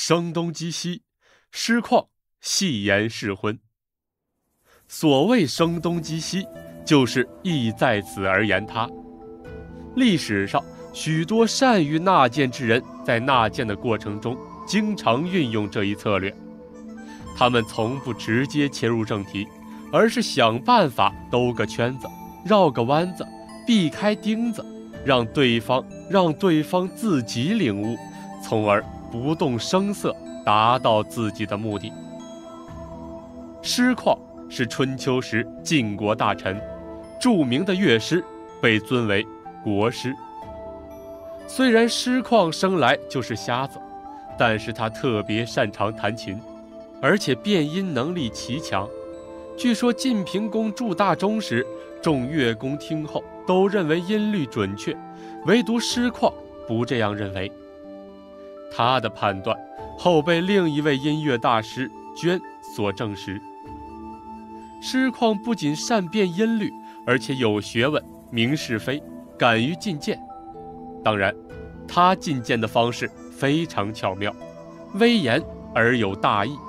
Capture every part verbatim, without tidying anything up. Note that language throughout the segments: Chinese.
声东击西，师旷戏言试婚。所谓声东击西，就是意在此而言他。历史上许多善于纳谏之人，在纳谏的过程中经常运用这一策略。他们从不直接切入正题，而是想办法兜个圈子，绕个弯子，避开钉子，让对方让对方自己领悟，从而不动声色达到自己的目的。师旷是春秋时晋国大臣，著名的乐师，被尊为国师。虽然师旷生来就是瞎子，但是他特别擅长弹琴，而且变音能力奇强。据说晋平公筑大钟时，众乐工听后都认为音律准确，唯独师旷不这样认为。他的判断后被另一位音乐大师娟所证实。师旷不仅善变音律，而且有学问，明是非，敢于进谏。当然，他进谏的方式非常巧妙，威严而有大义。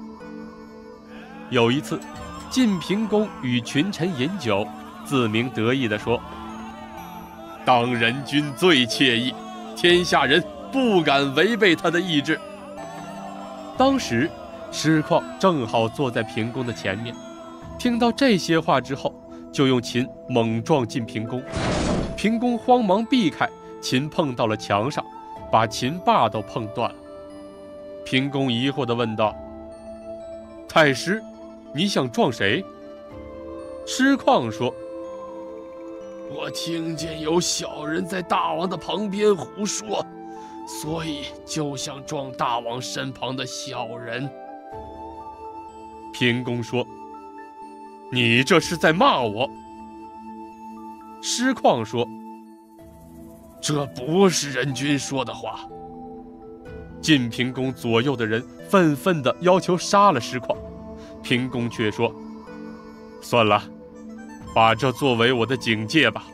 有一次，晋平公与群臣饮酒，自鸣得意地说：“当人君最惬意，天下人不敢违背他的意志。”当时师旷正好坐在平公的前面，听到这些话之后，就用琴猛撞晋平公。平公慌忙避开，琴碰到了墙上，把琴把都碰断了。平公疑惑地问道：“太师，你想撞谁？”师旷说：“ 我听见有小人在大王的旁边胡说，所以就想撞大王身旁的小人。” 平公说：“你这是在骂我。”师旷说：“ 这不是人君说的话。” 晋平公左右的人愤愤地要求杀了师旷，平公却说：“算了，把这作为我的警戒吧。”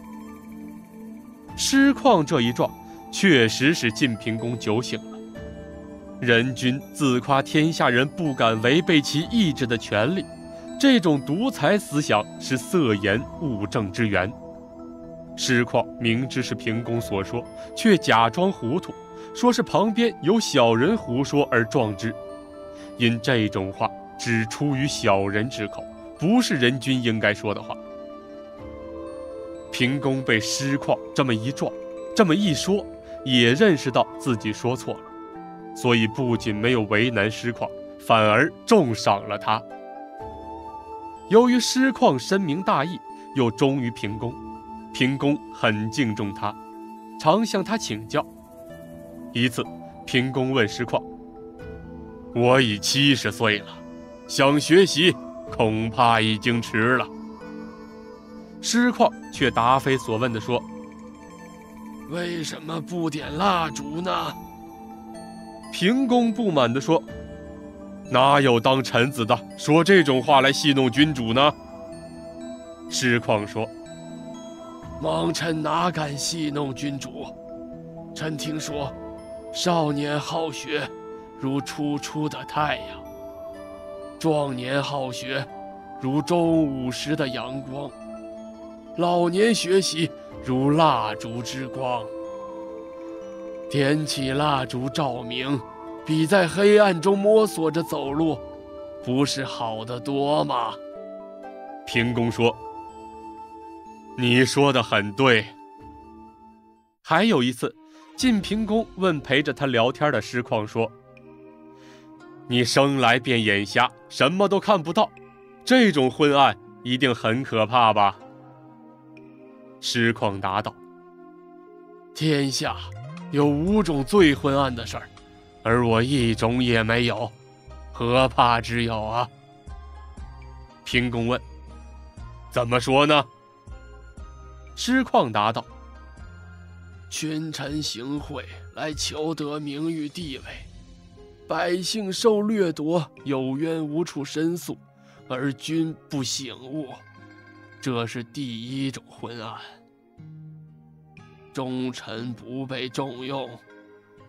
师旷这一撞，确实使晋平公酒醒了。人君自夸天下人不敢违背其意志的权利，这种独裁思想是色言物证之源。师旷明知是平公所说，却假装糊涂，说是旁边有小人胡说而撞之。因这种话只出于小人之口，不是人君应该说的话。平公被师旷这么一撞，这么一说，也认识到自己说错了，所以不仅没有为难师旷，反而重赏了他。由于师旷深明大义，又忠于平公，平公很敬重他，常向他请教。一次，平公问师旷：“我已七十岁了，想学习，恐怕已经迟了。”师旷却答非所问地说：“ 为什么不点蜡烛呢？” 平公不满地说：“哪有当臣子的说这种话来戏弄君主呢？”师旷说：“ 莽臣哪敢戏弄君主？臣听说，少年好学，如初出的太阳；壮年好学，如中午时的阳光；老年学习，如蜡烛之光。点起蜡烛照明，比在黑暗中摸索着走路，不是好得多吗？” 平公说：“你说的很对。”还有一次，晋平公问陪着他聊天的师旷说：“你生来便眼瞎，什么都看不到，这种昏暗一定很可怕吧？”师旷答道：“ 天下有五种最昏暗的事儿，而我一种也没有，何怕之有啊？” 平公问：“怎么说呢？”师旷答道：“ 群臣行贿来求得名誉地位，百姓受掠夺，有冤无处申诉，而君不醒悟，这是第一种昏暗。忠臣不被重用，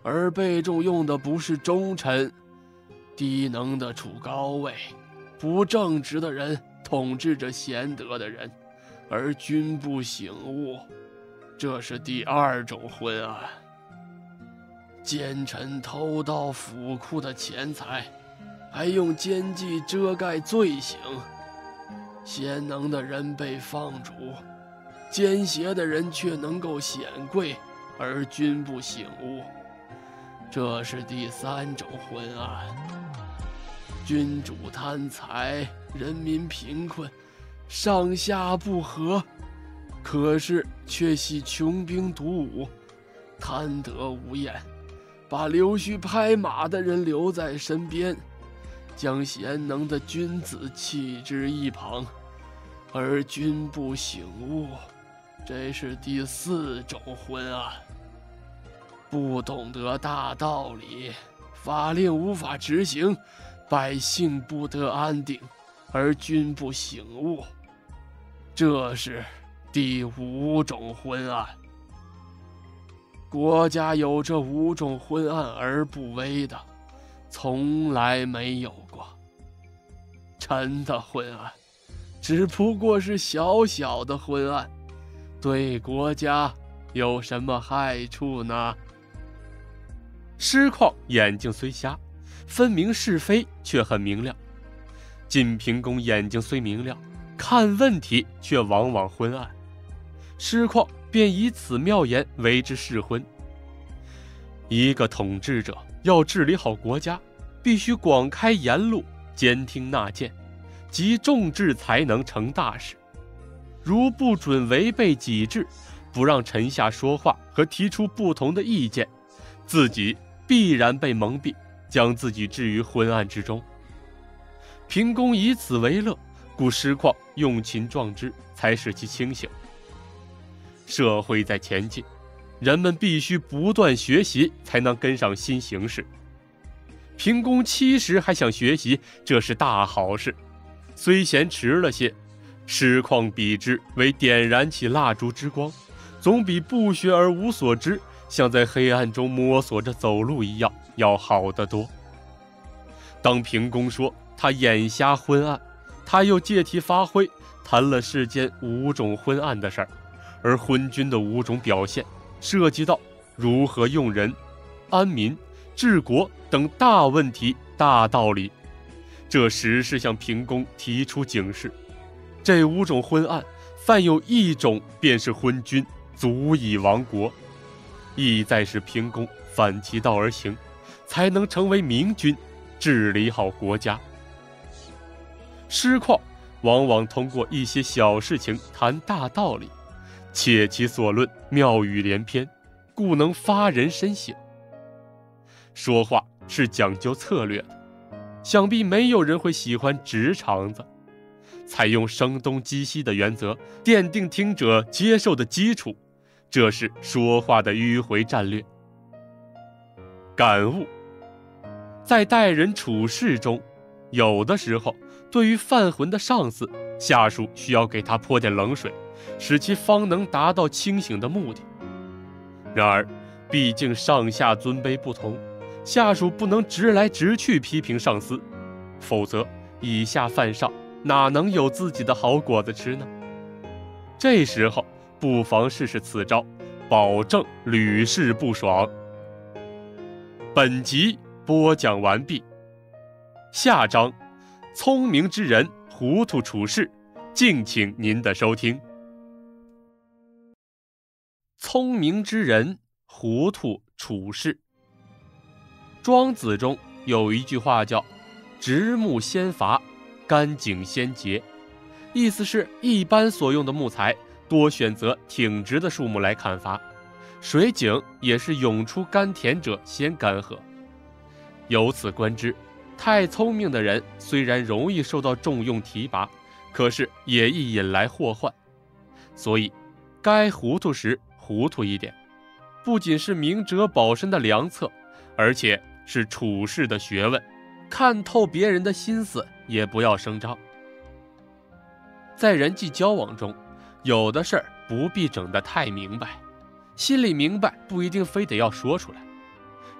而被重用的不是忠臣，低能的处高位，不正直的人统治着贤德的人，而君不醒悟，这是第二种昏暗。奸臣偷盗府库的钱财，还用奸计遮盖罪行，贤能的人被放逐，奸邪的人却能够显贵，而君不醒悟，这是第三种昏暗。君主贪财，人民贫困，上下不和，可是却喜穷兵黩武，贪得无厌，把溜须拍马的人留在身边，将贤能的君子弃之一旁，而君不醒悟，这是第四种昏暗。不懂得大道理，法令无法执行，百姓不得安定，而君不醒悟，这是第五种昏暗。国家有这五种昏暗而不危的，从来没有过。臣的昏暗只不过是小小的昏暗，对国家有什么害处呢？ 师旷眼睛虽瞎，分明是非却很明亮。晋平公眼睛虽明亮，看问题却往往昏暗。师旷便以此妙言为之示昏。一个统治者要治理好国家，必须广开言路，兼听纳谏，集众智才能成大事。如不准违背己制，不让臣下说话和提出不同的意见，自己必然被蒙蔽，将自己置于昏暗之中。平公以此为乐，故师旷用勤壮之，才使其清醒。社会在前进，人们必须不断学习，才能跟上新形势。平公七十还想学习，这是大好事，虽嫌迟了些，师旷比之为点燃起蜡烛之光，总比不学而无所知，像在黑暗中摸索着走路一样要好得多。当平公说他眼瞎昏暗，他又借题发挥，谈了世间五种昏暗的事儿，而昏君的五种表现涉及到如何用人、安民、治国等大问题、大道理。这实是向平公提出警示，这五种昏暗，凡有一种便是昏君，足以亡国。意在使平公反其道而行，才能成为明君，治理好国家。师旷往往通过一些小事情谈大道理，切其所论，妙语连篇，故能发人深省。说话是讲究策略的，想必没有人会喜欢直肠子。采用声东击西的原则，奠定听者接受的基础，这是说话的迂回战略。感悟，在待人处事中，有的时候对于犯浑的上司，下属需要给他泼点冷水，使其方能达到清醒的目的。然而毕竟上下尊卑不同，下属不能直来直去批评上司，否则以下犯上，哪能有自己的好果子吃呢？这时候不妨试试此招，保证屡试不爽。本集播讲完毕，下章聪明之人糊涂处事，敬请您的收听。聪明之人糊涂处事。庄子中有一句话叫直木先伐，干井先结，意思是一般所用的木材多选择挺直的树木来砍伐，水井也是涌出甘甜者先干涸。由此观之，太聪明的人虽然容易受到重用提拔，可是也易引来祸患。所以该糊涂时糊涂一点，不仅是明哲保身的良策，而且是处事的学问，看透别人的心思，也不要声张。在人际交往中，有的事儿不必整得太明白，心里明白不一定非得要说出来。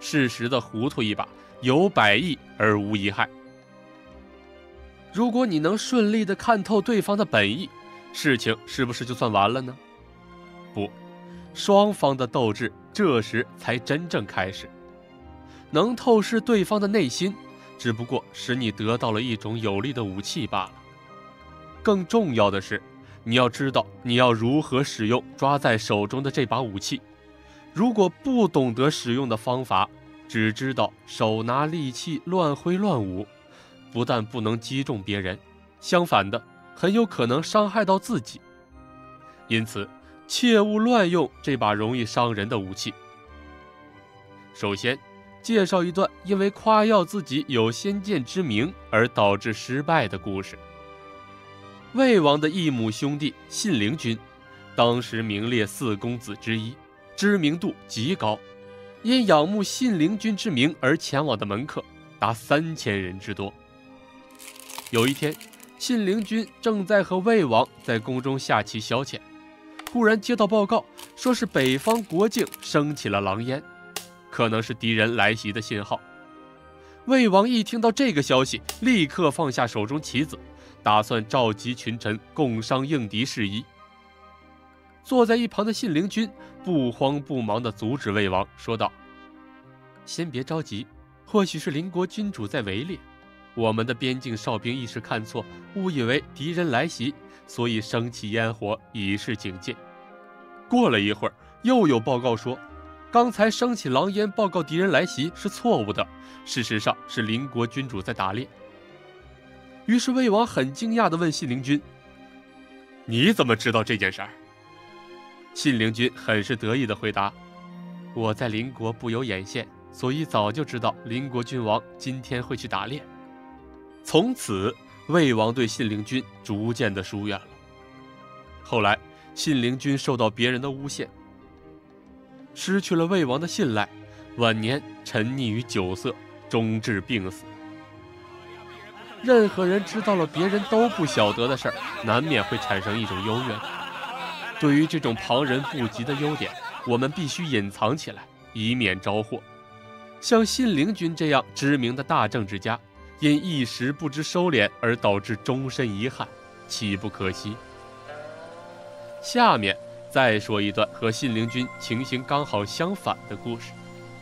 适时的糊涂一把，有百益而无一害。如果你能顺利的看透对方的本意，事情是不是就算完了呢？不，双方的斗志这时才真正开始。能透视对方的内心，只不过使你得到了一种有力的武器罢了。更重要的是，你要知道你要如何使用抓在手中的这把武器。如果不懂得使用的方法，只知道手拿利器乱挥乱舞，不但不能击中别人，相反的，很有可能伤害到自己。因此，切勿乱用这把容易伤人的武器。首先，介绍一段因为夸耀自己有先见之明而导致失败的故事。魏王的异母兄弟信陵君，当时名列四公子之一，知名度极高。因仰慕信陵君之名而前往的门客达三千人之多。有一天，信陵君正在和魏王在宫中下棋消遣，忽然接到报告，说是北方国境升起了狼烟，可能是敌人来袭的信号。魏王一听到这个消息，立刻放下手中棋子，打算召集群臣共商应敌事宜。坐在一旁的信陵君不慌不忙地阻止魏王，说道：先别着急，或许是邻国君主在围猎，我们的边境哨兵一时看错，误以为敌人来袭，所以升起烟火以示警戒。过了一会儿，又有报告说，刚才升起狼烟报告敌人来袭是错误的，事实上是邻国君主在打猎。于是魏王很惊讶地问信陵君：你怎么知道这件事儿？信陵君很是得意地回答：我在邻国布有眼线，所以早就知道邻国君王今天会去打猎。从此，魏王对信陵君逐渐的疏远了。后来，信陵君受到别人的诬陷，失去了魏王的信赖，晚年沉溺于酒色，终致病死。任何人知道了别人都不晓得的事儿，难免会产生一种优越感。对于这种旁人不及的优点，我们必须隐藏起来，以免招祸。像信陵君这样知名的大政治家，因一时不知收敛而导致终身遗憾，岂不可惜？下面再说一段和信陵君情形刚好相反的故事。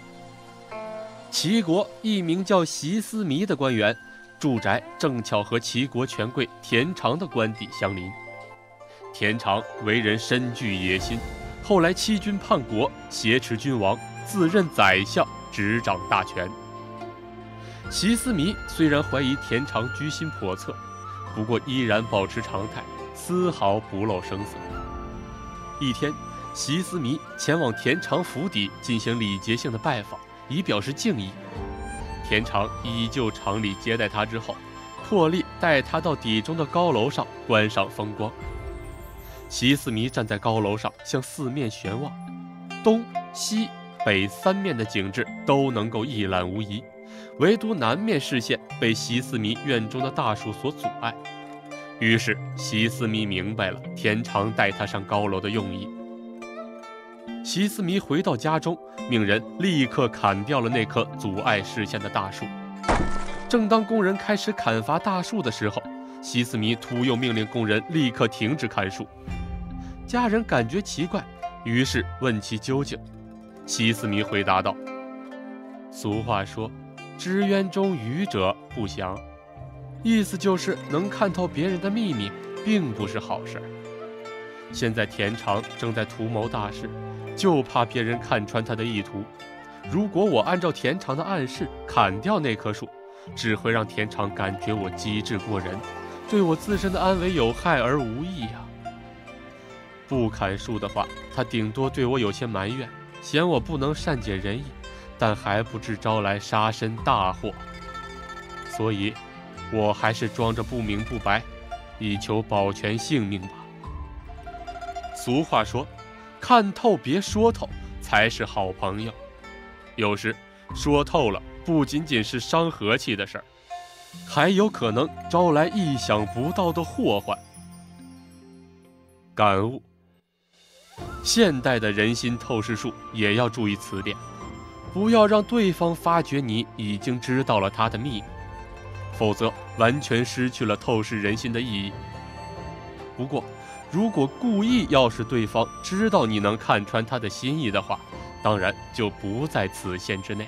齐国一名叫席思弥的官员，住宅正巧和齐国权贵田常的官邸相邻。田常为人深具野心，后来欺君叛国，挟持君王，自任宰相，执掌大权。席思弥虽然怀疑田常居心叵测，不过依然保持常态，丝毫不露声色。一天，席思弥前往田常府邸进行礼节性的拜访，以表示敬意。田常依旧常理接待他之后，破例带他到邸中的高楼上观赏风光。席思弥站在高楼上向四面悬望，东西北三面的景致都能够一览无遗，唯独南面视线被席思弥院中的大树所阻碍。于是席思弥明白了田常带他上高楼的用意。席思弥回到家中，命人立刻砍掉了那棵阻碍视线的大树。正当工人开始砍伐大树的时候，席思弥突又命令工人立刻停止砍树。家人感觉奇怪，于是问其究竟。席思弥回答道：俗话说，知渊中愚者不祥，意思就是能看透别人的秘密并不是好事。现在田常正在图谋大事，就怕别人看穿他的意图。如果我按照田常的暗示砍掉那棵树，只会让田常感觉我机智过人，对我自身的安危有害而无益呀、啊。不砍树的话，他顶多对我有些埋怨，嫌我不能善解人意，但还不致招来杀身大祸。所以，我还是装着不明不白，以求保全性命吧。俗话说，看透别说透，才是好朋友。有时说透了，不仅仅是伤和气的事儿，还有可能招来意想不到的祸患。感悟：现代的人心透视术也要注意此点。 不要让对方发觉你已经知道了他的秘密，否则完全失去了透视人心的意义。不过，如果故意要使对方知道你能看穿他的心意的话，当然就不在此限之内。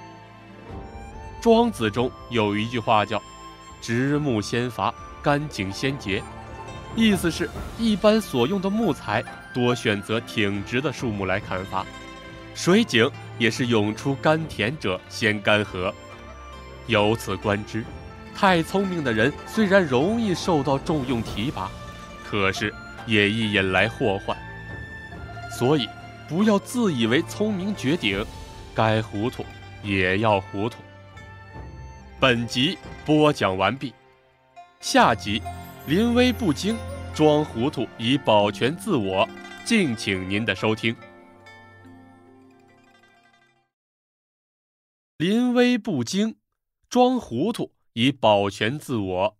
庄子中有一句话叫“直木先伐，干井先结”，意思是一般所用的木材多选择挺直的树木来砍伐，水井也是涌出甘甜者先干涸。由此观之，太聪明的人虽然容易受到重用提拔，可是也易引来祸患。所以不要自以为聪明绝顶，该糊涂也要糊涂。本集播讲完毕，下集临危不惊，装糊涂以保全自我，敬请您的收听。临危不惊，装糊涂以保全自我。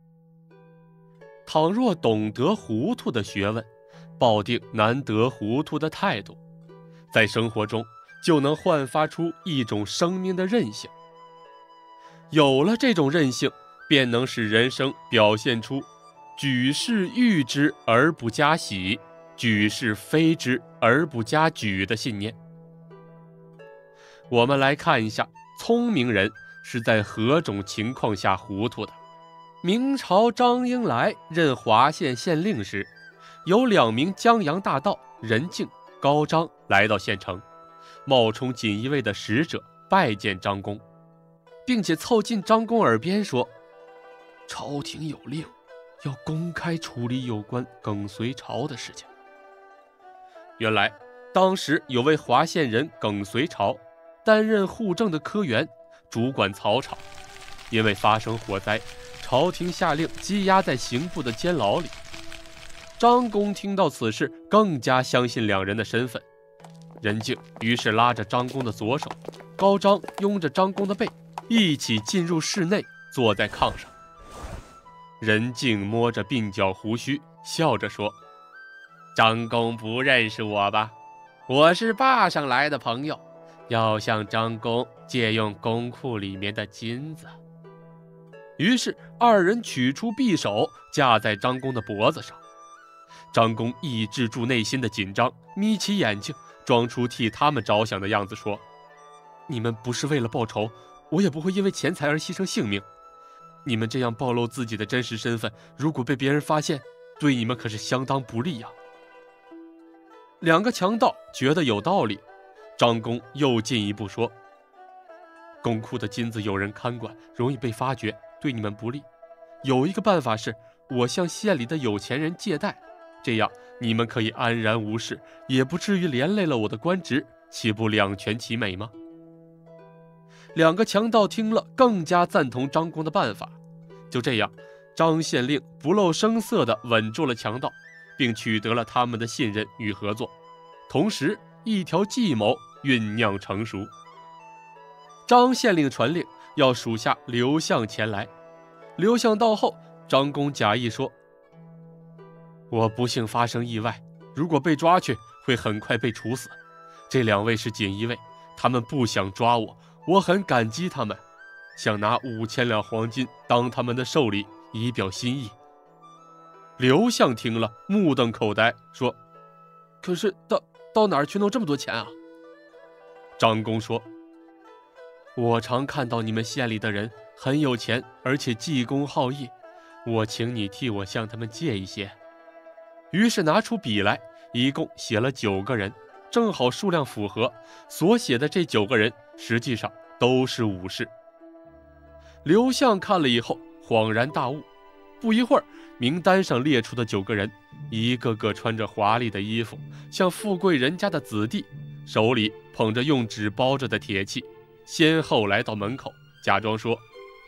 倘若懂得糊涂的学问，抱定难得糊涂的态度，在生活中就能焕发出一种生命的韧性。有了这种韧性，便能使人生表现出举世誉之而不加喜，举世非之而不加沮的信念。我们来看一下聪明人是在何种情况下糊涂的。明朝张英来任华县县令时，有两名江洋大盗任敬、高章来到县城，冒充锦衣卫的使者拜见张公，并且凑近张公耳边说：朝廷有令，要公开处理有关耿随潮的事情。原来当时有位华县人耿随潮担任户政的科员，主管草场，因为发生火灾，朝廷下令羁押在刑部的监牢里。张公听到此事，更加相信两人的身份。任敬于是拉着张公的左手，高章拥着张公的背，一起进入室内，坐在炕上。任敬摸着鬓角胡须，笑着说：张公不认识我吧？我是坝上来的朋友，要向张公借用公库里面的金子。于是二人取出匕首，架在张公的脖子上。张公抑制住内心的紧张，眯起眼睛，装出替他们着想的样子，说：你们不是为了报仇，我也不会因为钱财而牺牲性命。你们这样暴露自己的真实身份，如果被别人发现，对你们可是相当不利呀。两个强盗觉得有道理，张公又进一步说：公库的金子有人看管，容易被发觉，对你们不利。有一个办法是，我向县里的有钱人借贷，这样你们可以安然无事，也不至于连累了我的官职，岂不两全其美吗？两个强盗听了，更加赞同张公的办法。就这样，张县令不露声色地稳住了强盗，并取得了他们的信任与合作。同时，一条计谋酝酿成熟。张县令传令，要属下刘向前来。刘向到后，张公假意说：我不幸发生意外，如果被抓去，会很快被处死。这两位是锦衣卫，他们不想抓我，我很感激他们，想拿五千两黄金当他们的寿礼，以表心意。刘向听了，目瞪口呆，说：可是到到哪儿去弄这么多钱啊？张公说：我常看到你们县里的人很有钱，而且济公好义，我请你替我向他们借一些。于是拿出笔来，一共写了九个人，正好数量符合，所写的这九个人实际上都是武士。刘向看了以后恍然大悟，不一会儿，名单上列出的九个人一个个穿着华丽的衣服，像富贵人家的子弟，手里捧着用纸包着的铁器，先后来到门口，假装说：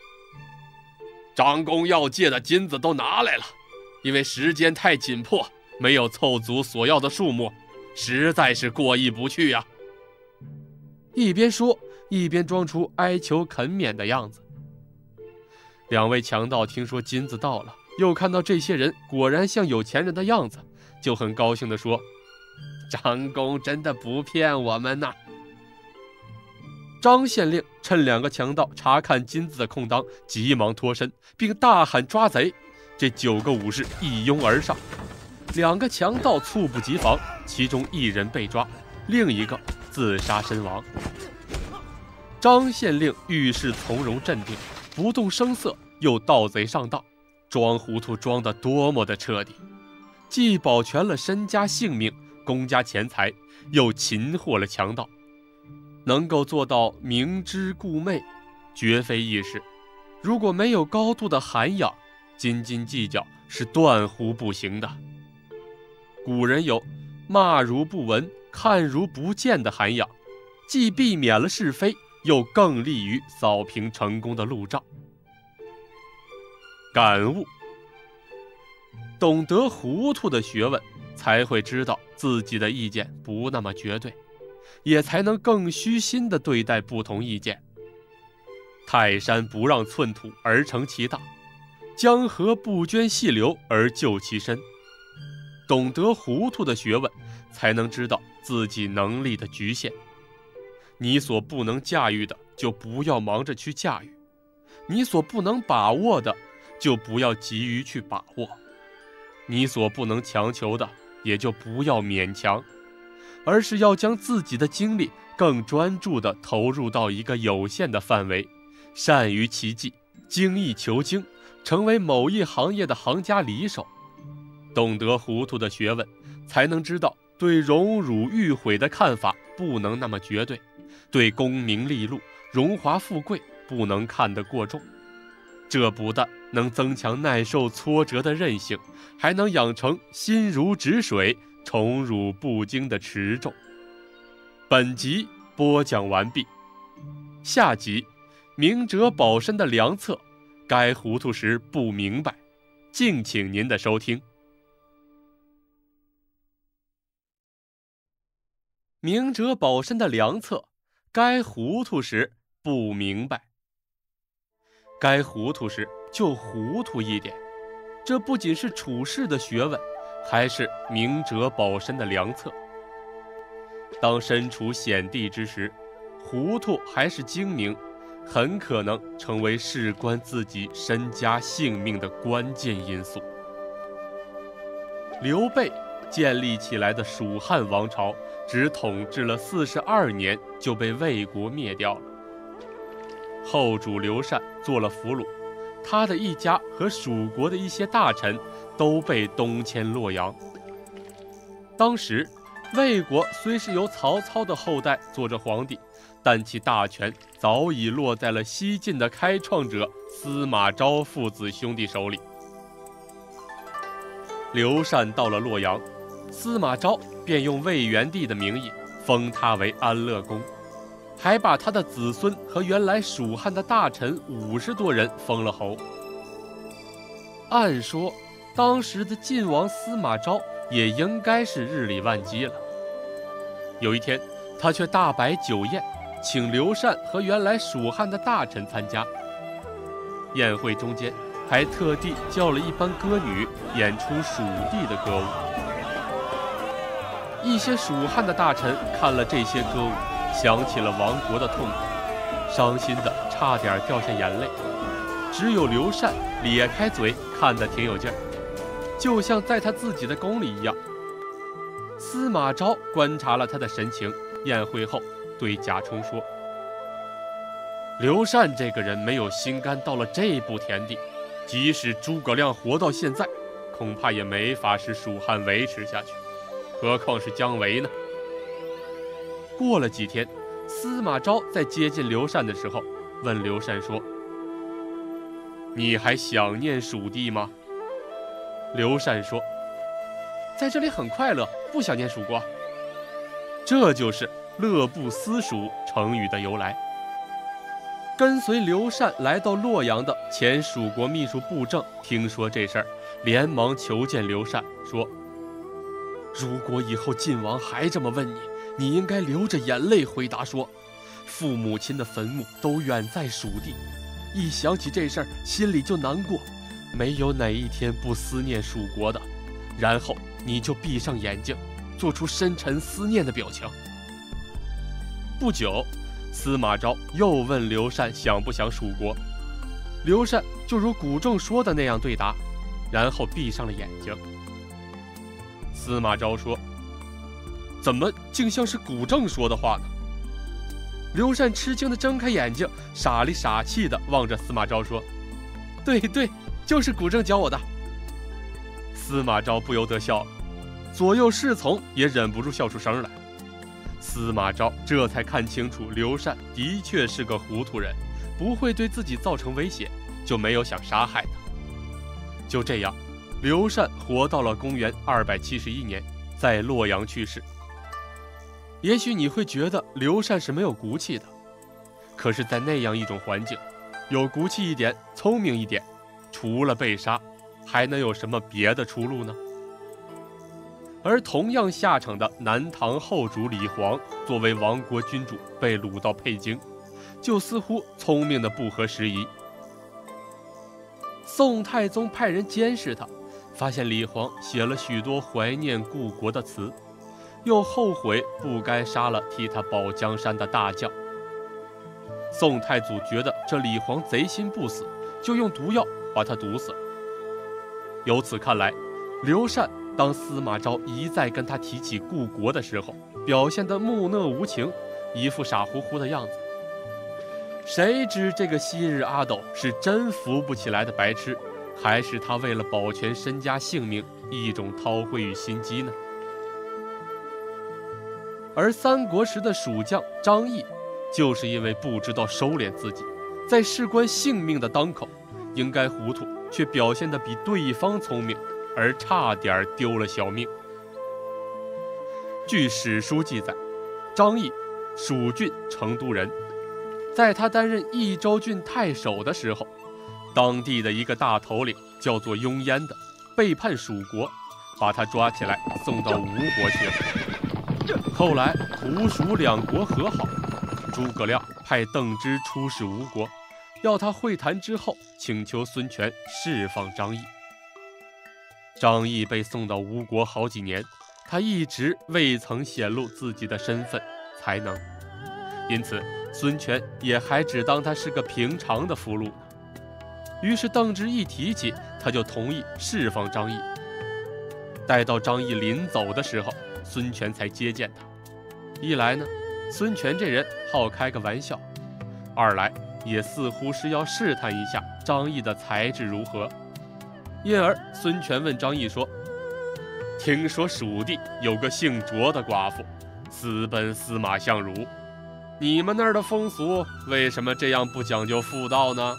张公要借的金子都拿来了，因为时间太紧迫，没有凑足所要的数目，实在是过意不去呀。一边说，一边装出哀求恳勉的样子。两位强盗听说金子到了，又看到这些人果然像有钱人的样子，就很高兴地说：张公真的不骗我们呐。 张县令趁两个强盗查看金子的空当，急忙脱身，并大喊抓贼。这九个武士一拥而上，两个强盗猝不及防，其中一人被抓，另一个自杀身亡。张县令遇事从容镇定，不动声色，又盗贼上当，装糊涂装得多么的彻底，既保全了身家性命、公家钱财，又擒获了强盗。能够做到明知故昧，绝非易事。如果没有高度的涵养，斤斤计较是断乎不行的。古人有骂如不闻，看如不见的涵养，既避免了是非，又更利于扫平成功的路障。感悟：懂得糊涂的学问，才会知道自己的意见不那么绝对，也才能更虚心地对待不同意见。泰山不让寸土而成其大，江河不捐细流而就其深。懂得糊涂的学问，才能知道自己能力的局限。你所不能驾驭的，就不要忙着去驾驭；你所不能把握的，就不要急于去把握；你所不能强求的，也就不要勉强，而是要将自己的精力更专注地投入到一个有限的范围，善于其技，精益求精，成为某一行业的行家里手。懂得糊涂的学问，才能知道对荣辱欲毁的看法不能那么绝对，对功名利禄、荣华富贵不能看得过重。这不但能增强耐受挫折的韧性，还能养成心如止水、宠辱不惊的持重。本集播讲完毕，下集明哲保身的良策，该糊涂时不明白，敬请您的收听。明哲保身的良策，该糊涂时不明白。该糊涂时就糊涂一点，这不仅是处事的学问，还是明哲保身的良策。当身处险地之时，糊涂还是精明，很可能成为事关自己身家性命的关键因素。刘备建立起来的蜀汉王朝，只统治了四十二年就被魏国灭掉了。后主刘禅做了俘虏，他的一家和蜀国的一些大臣都被东迁洛阳。当时魏国虽是由曹操的后代做着皇帝，但其大权早已落在了西晋的开创者司马昭父子兄弟手里。刘禅到了洛阳，司马昭便用魏元帝的名义封他为安乐公，还把他的子孙和原来蜀汉的大臣五十多人封了侯。按说当时的晋王司马昭也应该是日理万机了。有一天，他却大摆酒宴，请刘禅和原来蜀汉的大臣参加。宴会中间还特地叫了一班歌女演出蜀地的歌舞。一些蜀汉的大臣看了这些歌舞，想起了亡国的痛苦，伤心的差点掉下眼泪。只有刘禅咧开嘴看得挺有劲儿，就像在他自己的宫里一样。司马昭观察了他的神情，宴会后对贾充说：“刘禅这个人没有心肝到了这步田地，即使诸葛亮活到现在，恐怕也没法使蜀汉维持下去，何况是姜维呢？”过了几天，司马昭在接近刘禅的时候，问刘禅说：“你还想念蜀地吗？”刘禅说：“在这里很快乐，不想念蜀国。”这就是乐不思蜀成语的由来。跟随刘禅来到洛阳的前蜀国秘书布政听说这事儿，连忙求见刘禅，说：“如果以后晋王还这么问你，你应该流着眼泪回答说，父母亲的坟墓都远在蜀地，一想起这事儿心里就难过，没有哪一天不思念蜀国的。然后你就闭上眼睛，做出深沉思念的表情。”不久， 司马昭又问刘禅想不想蜀国，刘禅就如古正说的那样对答，然后闭上了眼睛。司马昭说：“怎么竟像是古正说的话呢？”刘禅吃惊地睁开眼睛，傻里傻气地望着司马昭说：“对对，就是古正教我的。”司马昭不由得笑了，左右侍从也忍不住笑出声来。司马昭这才看清楚，刘禅的确是个糊涂人，不会对自己造成威胁，就没有想杀害他。就这样，刘禅活到了公元二百七十一年，在洛阳去世。也许你会觉得刘禅是没有骨气的，可是在那样一种环境，有骨气一点，聪明一点，除了被杀，还能有什么别的出路呢？而同样下场的南唐后主李璜，作为亡国君主被掳到沛京，就似乎聪明的不合时宜。宋太宗派人监视他，发现李璜写了许多怀念故国的词，又后悔不该杀了替他保江山的大将。宋太祖觉得这李璜贼心不死，就用毒药把他毒死了。由此看来，刘禅当司马昭一再跟他提起故国的时候，表现得木讷无情，一副傻乎乎的样子。谁知这个昔日阿斗是真扶不起来的白痴，还是他为了保全身家性命一种韬晦与心机呢？而三国时的蜀将张翼，就是因为不知道收敛自己，在事关性命的当口，应该糊涂，却表现得比对方聪明，而差点丢了小命。据史书记载，张翼，蜀郡成都人，在他担任益州郡太守的时候，当地的一个大头领叫做雍淹的，背叛蜀国，把他抓起来送到吴国去了。后来吴蜀两国和好，诸葛亮派邓芝出使吴国，要他会谈之后，请求孙权释放张翼。张翼被送到吴国好几年，他一直未曾显露自己的身份才能，因此孙权也还只当他是个平常的俘虏。于是邓芝一提起，他就同意释放张翼。待到张翼临走的时候，孙权才接见他。一来呢，孙权这人好开个玩笑；二来也似乎是要试探一下张翼的才智如何。因而孙权问张翼说：“听说蜀地有个姓卓的寡妇，私奔司马相如，你们那儿的风俗为什么这样不讲究妇道呢？”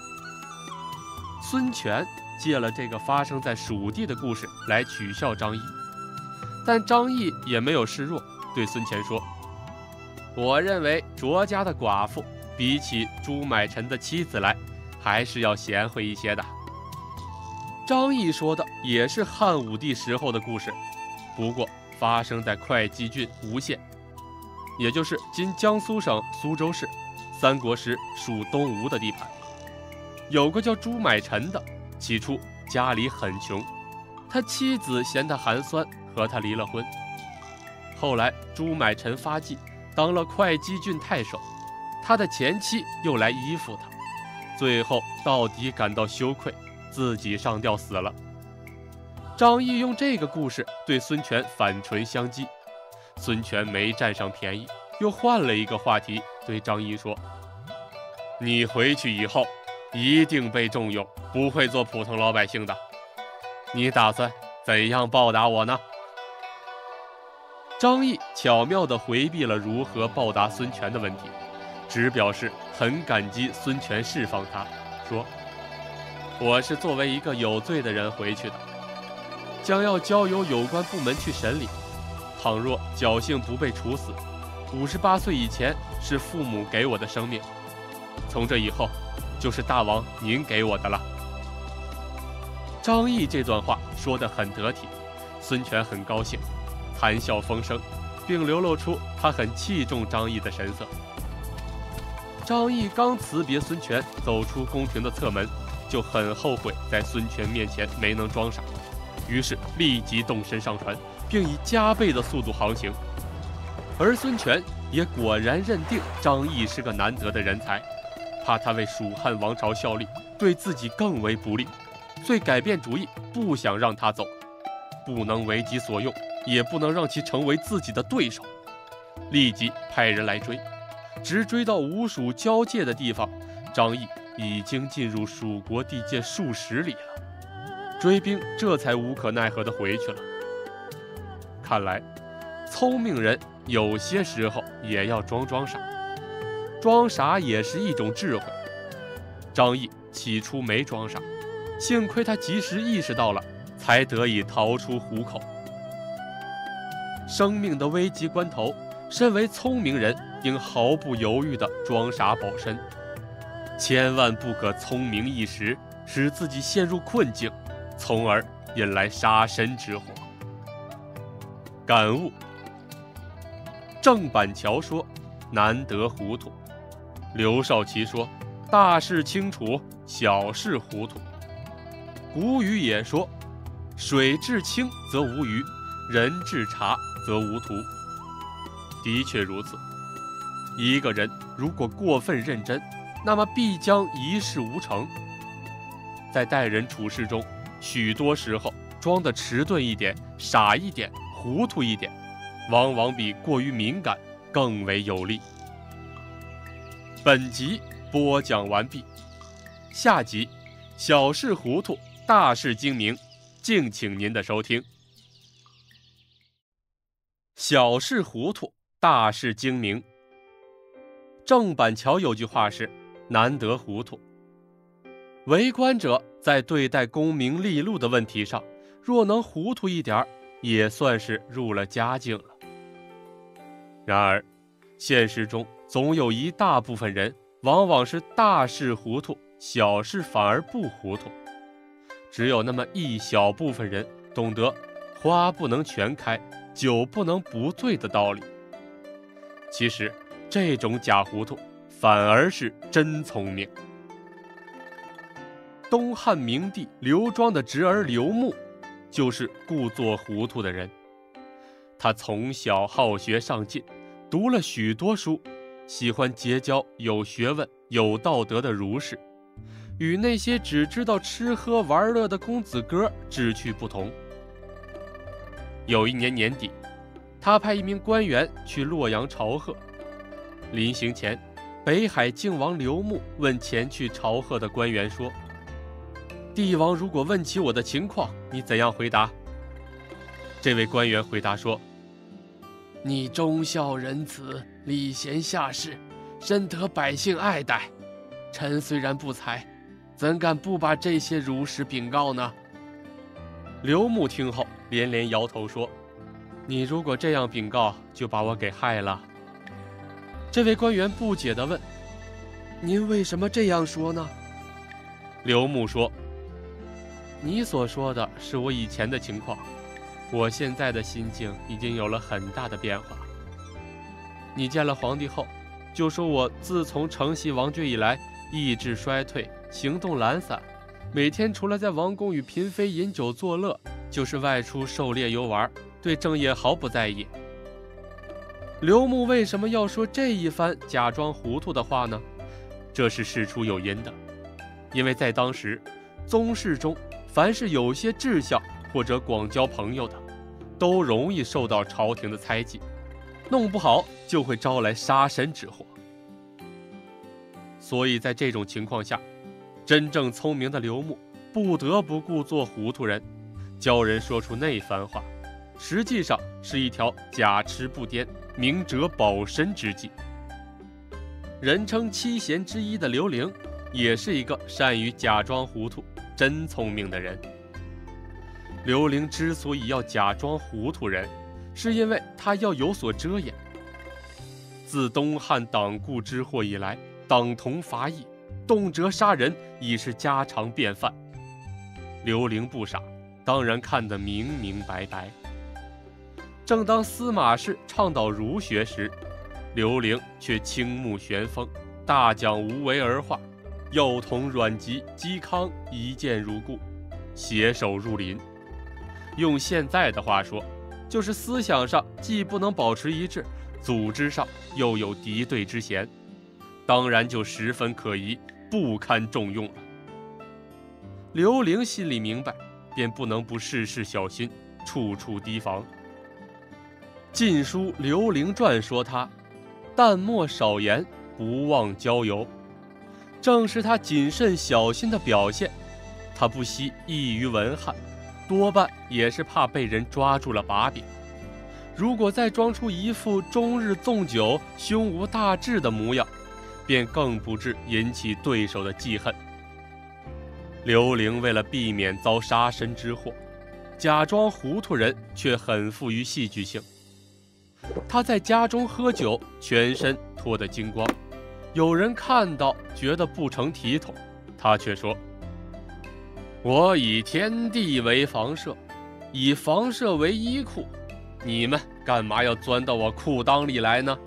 孙权借了这个发生在蜀地的故事来取笑张翼，但张翼也没有示弱，对孙权说：“我认为卓家的寡妇比起朱买臣的妻子来，还是要贤惠一些的。”张翼说的也是汉武帝时候的故事，不过发生在会稽郡吴县，也就是今江苏省苏州市，三国时属东吴的地盘。有个叫朱买臣的，起初家里很穷，他妻子嫌他寒酸，和他离了婚。后来朱买臣发迹，当了会稽郡太守，他的前妻又来依附他，最后到底感到羞愧，自己上吊死了。张翼用这个故事对孙权反唇相讥，孙权没占上便宜，又换了一个话题对张翼说：“你回去以后一定被重用，不会做普通老百姓的。你打算怎样报答我呢？”张翼巧妙地回避了如何报答孙权的问题，只表示很感激孙权释放他，说：“我是作为一个有罪的人回去的，将要交由有关部门去审理。倘若侥幸不被处死，五十八岁以前是父母给我的生命，从这以后就是大王您给我的了。”张翼这段话说得很得体，孙权很高兴，谈笑风生，并流露出他很器重张翼的神色。张翼刚辞别孙权，走出宫廷的侧门，就很后悔在孙权面前没能装傻，于是立即动身上船，并以加倍的速度航行。而孙权也果然认定张毅是个难得的人才，怕他为蜀汉王朝效力，对自己更为不利，遂改变主意，不想让他走，不能为己所用，也不能让其成为自己的对手。立即派人来追，直追到吴蜀交界的地方，张毅已经进入蜀国地界数十里了，追兵这才无可奈何地回去了。看来聪明人有些时候也要装装傻，装傻也是一种智慧。张毅起初没装傻，幸亏他及时意识到了，才得以逃出虎口。生命的危急关头，身为聪明人应毫不犹豫地装傻保身，千万不可聪明一时，使自己陷入困境，从而引来杀身之祸。感悟：郑板桥说难得糊涂，刘少奇说大事清楚，小事糊涂。古语也说水至清则无鱼，人至察则无徒。的确如此，一个人如果过分认真，那么必将一事无成。在待人处事中，许多时候装得迟钝一点，傻一点，糊涂一点，往往比过于敏感更为有利。本集播讲完毕，下集小事糊涂，大事精明，敬请您的收听。小事糊涂，大事精明。郑板桥有句话是难得糊涂。为官者在对待功名利禄的问题上，若能糊涂一点，也算是入了家境了。然而现实中总有一大部分人往往是大事糊涂，小事反而不糊涂。只有那么一小部分人懂得花不能全开，酒不能不醉的道理。其实这种假糊涂反而是真聪明。东汉明帝刘庄的侄儿刘牧就是故作糊涂的人。他从小好学上进，读了许多书，喜欢结交有学问有道德的儒士，与那些只知道吃喝玩乐的公子哥志趣不同。有一年年底，他派一名官员去洛阳朝贺。临行前，北海靖王刘牧问前去朝贺的官员说：帝王如果问起我的情况，你怎样回答？这位官员回答说： 你忠孝仁慈，礼贤下士，深得百姓爱戴。臣虽然不才，怎敢不把这些如实禀告呢？ 刘牧听后连连摇头说：你如果这样禀告，就把我给害了。这位官员不解地问：您为什么这样说呢？刘牧说：你所说的是我以前的情况，我现在的心境已经有了很大的变化。你见了皇帝后，就说我自从承袭王爵以来，意志衰退，行动懒散，每天除了在王宫与嫔妃饮酒作乐，就是外出狩猎游玩，对政业毫不在意。刘牧为什么要说这一番假装糊涂的话呢？这是事出有因的。因为在当时宗室中，凡是有些志向或者广交朋友的，都容易受到朝廷的猜忌，弄不好就会招来杀身之祸。所以在这种情况下，真正聪明的刘牧不得不故作糊涂人，教人说出那番话，实际上是一条假痴不颠，明哲保身之计。人称七贤之一的刘伶，也是一个善于假装糊涂、真聪明的人。刘伶之所以要假装糊涂人，是因为他要有所遮掩。自东汉党锢之祸以来，党同伐异，动辄杀人已是家常便饭。刘伶不傻，当然看得明明白白。正当司马氏倡导儒学时，刘伶却倾慕玄风，大讲无为而化，又同阮籍、嵇康一见如故，携手入林。用现在的话说，就是思想上既不能保持一致， 组织上又有敌对之嫌，当然就十分可疑，不堪重用了。刘伶心里明白，便不能不事事小心，处处提防。《晋书·刘伶传》说他淡漠少言，不忘交游，正是他谨慎小心的表现。他不惜异于文翰，多半也是怕被人抓住了把柄。如果再装出一副终日纵酒、胸无大志的模样，便更不致引起对手的记恨。刘伶为了避免遭杀身之祸，假装糊涂人，却很富于戏剧性。他在家中喝酒，全身脱得精光，有人看到觉得不成体统，他却说：“我以天地为房舍，以房舍为衣裤，你们干嘛要钻到我裤裆里来呢？”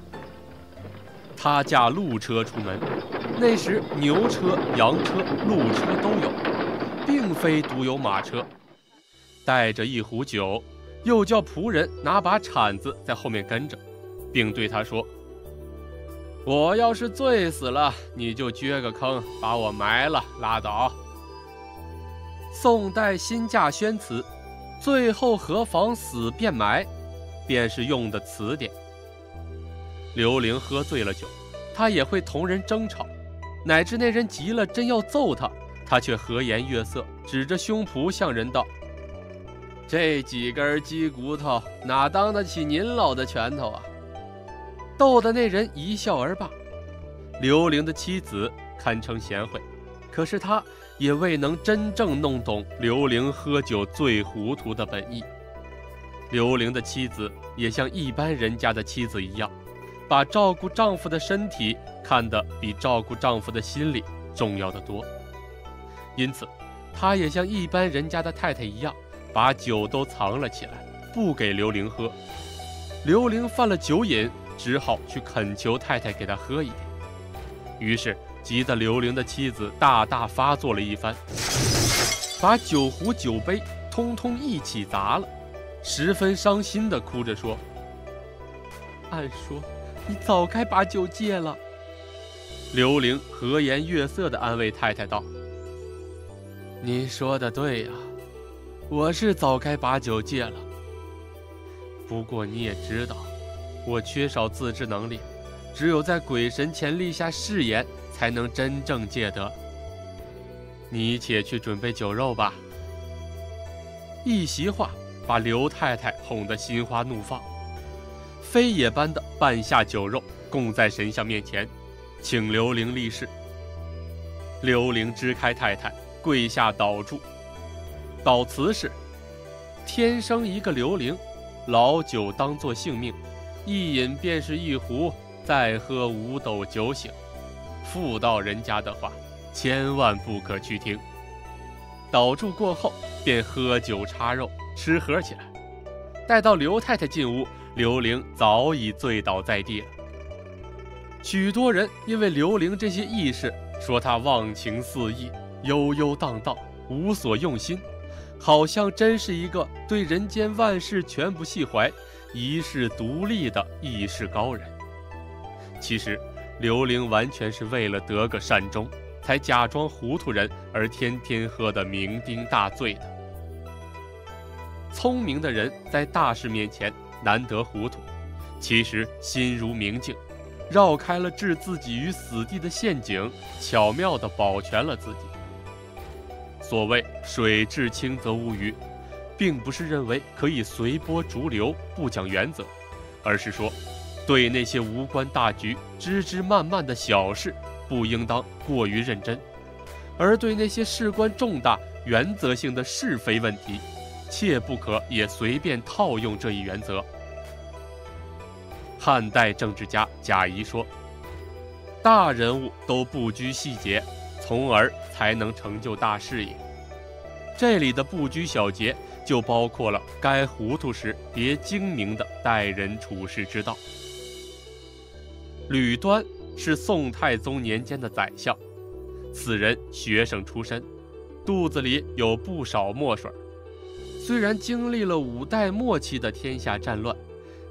他驾鹿车出门，那时牛车、羊车、鹿车都有，并非独有马车。带着一壶酒，又叫仆人拿把铲子在后面跟着，并对他说：“我要是醉死了，你就掘个坑把我埋了，拉倒。”宋代新驾宣词，最后何妨死便埋，便是用的词典。刘伶喝醉了酒，他也会同人争吵，乃至那人急了真要揍他，他却和颜悦色，指着胸脯向人道：“这几根鸡骨头哪当得起您老的拳头啊！”逗得那人一笑而罢。刘伶的妻子堪称贤惠，可是他也未能真正弄懂刘伶喝酒醉糊涂的本意。刘伶的妻子也像一般人家的妻子一样，把照顾丈夫的身体看得比照顾丈夫的心理重要得多，因此她也像一般人家的太太一样，把酒都藏了起来，不给刘伶喝。刘伶犯了酒瘾，只好去恳求太太给他喝一点。于是急得刘伶的妻子大大发作了一番，把酒壶酒杯通通一起砸了，十分伤心地哭着说：“按说你早该把酒戒了。”刘伶和颜悦色地安慰太太道：“你说的对呀、啊，我是早该把酒戒了。不过你也知道，我缺少自制能力，只有在鬼神前立下誓言，才能真正戒得。你且去准备酒肉吧。”一席话把刘太太哄得心花怒放，飞也般的拌下酒肉，供在神像面前，请刘伶立誓。刘伶支开太太，跪下祷祝。祷词是：“天生一个刘伶，老酒当作性命，一饮便是一壶，再喝五斗酒醒。妇道人家的话，千万不可去听。”祷祝过后，便喝酒插肉，吃喝起来。待到刘太太进屋，刘伶早已醉倒在地了。许多人因为刘伶这些轶事，说她忘情肆意，悠悠荡荡，无所用心，好像真是一个对人间万事全不系怀，一世独立的轶事高人。其实刘伶完全是为了得个善终，才假装糊涂人而天天喝得酩酊大醉的。聪明的人在大事面前难得糊涂，其实心如明镜，绕开了置自己于死地的陷阱，巧妙地保全了自己。所谓水至清则无鱼，并不是认为可以随波逐流，不讲原则，而是说对那些无关大局、枝枝蔓蔓的小事，不应当过于认真；而对那些事关重大、原则性的是非问题，切不可也随便套用这一原则。汉代政治家贾谊说：“大人物都不拘细节，从而才能成就大事业。”这里的不拘小节，就包括了该糊涂时别精明的待人处事之道。吕端是宋太宗年间的宰相，此人学生出身，肚子里有不少墨水。虽然经历了五代末期的天下战乱，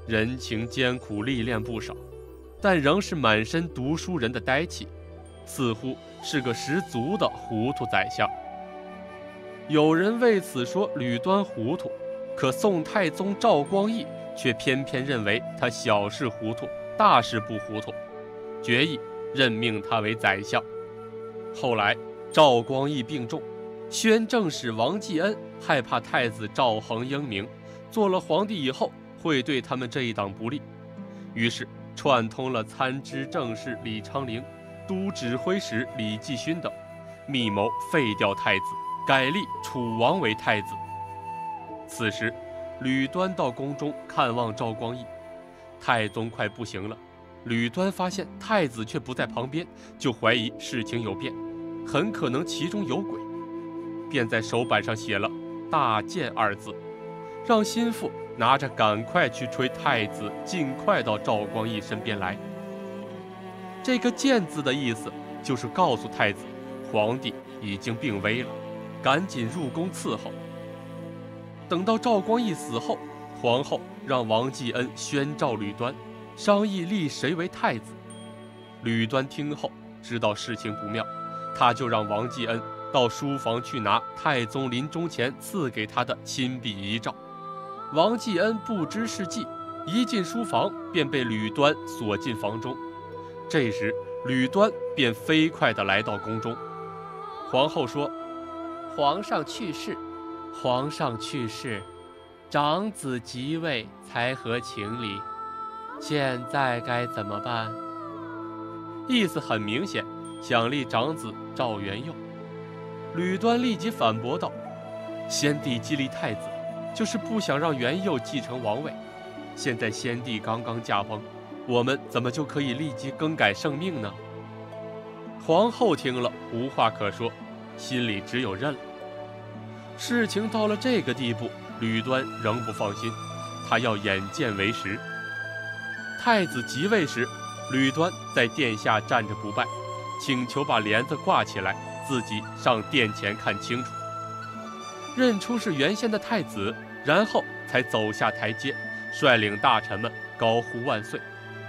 人情艰苦历练不少，但仍是满身读书人的呆气，似乎是个十足的糊涂宰相。有人为此说吕端糊涂，可宋太宗赵光义却偏偏认为他小事糊涂，大事不糊涂，决意任命他为宰相。后来赵光义病重，宣政使王继恩害怕太子赵恒英明做了皇帝以后会对他们这一党不利，于是串通了参知政事李昌龄、都指挥使李继勋等，密谋废掉太子，改立楚王为太子。此时吕端到宫中看望赵光义，太宗快不行了，吕端发现太子却不在旁边，就怀疑事情有变，很可能其中有鬼，便在手板上写了大谏二字，让心腹拿着赶快去催太子尽快到赵光义身边来。这个谏字的意思就是告诉太子，皇帝已经病危了，赶紧入宫伺候。等到赵光义死后，皇后让王继恩宣召吕端，商议立谁为太子。吕端听后知道事情不妙，他就让王继恩到书房去拿太宗临终前赐给他的亲笔遗诏。王继恩不知是计，一进书房便被吕端锁进房中。这时吕端便飞快地来到宫中。皇后说：皇上去世，皇上去世，长子即位才合情理，现在该怎么办？意思很明显，想立长子赵元佑。吕端立即反驳道：先帝既立太子，就是不想让元佑继承王位，现在先帝刚刚驾崩，我们怎么就可以立即更改圣命呢？皇后听了无话可说，心里只有认了。事情到了这个地步，吕端仍不放心，他要眼见为实。太子即位时，吕端在殿下站着不拜，请求把帘子挂起来，自己上殿前看清楚，认出是原先的太子，然后才走下台阶，率领大臣们高呼万岁。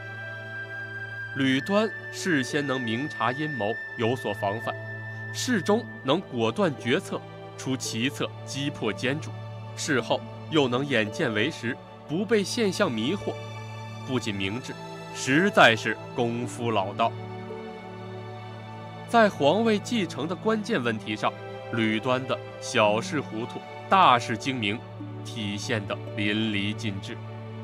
吕端事先能明察阴谋，有所防范，事中能果断决策，出奇策击破奸主，事后又能眼见为实，不被现象迷惑，不仅明智，实在是功夫老道。在皇位继承的关键问题上，吕端的小事糊涂，大事精明体现得淋漓尽致。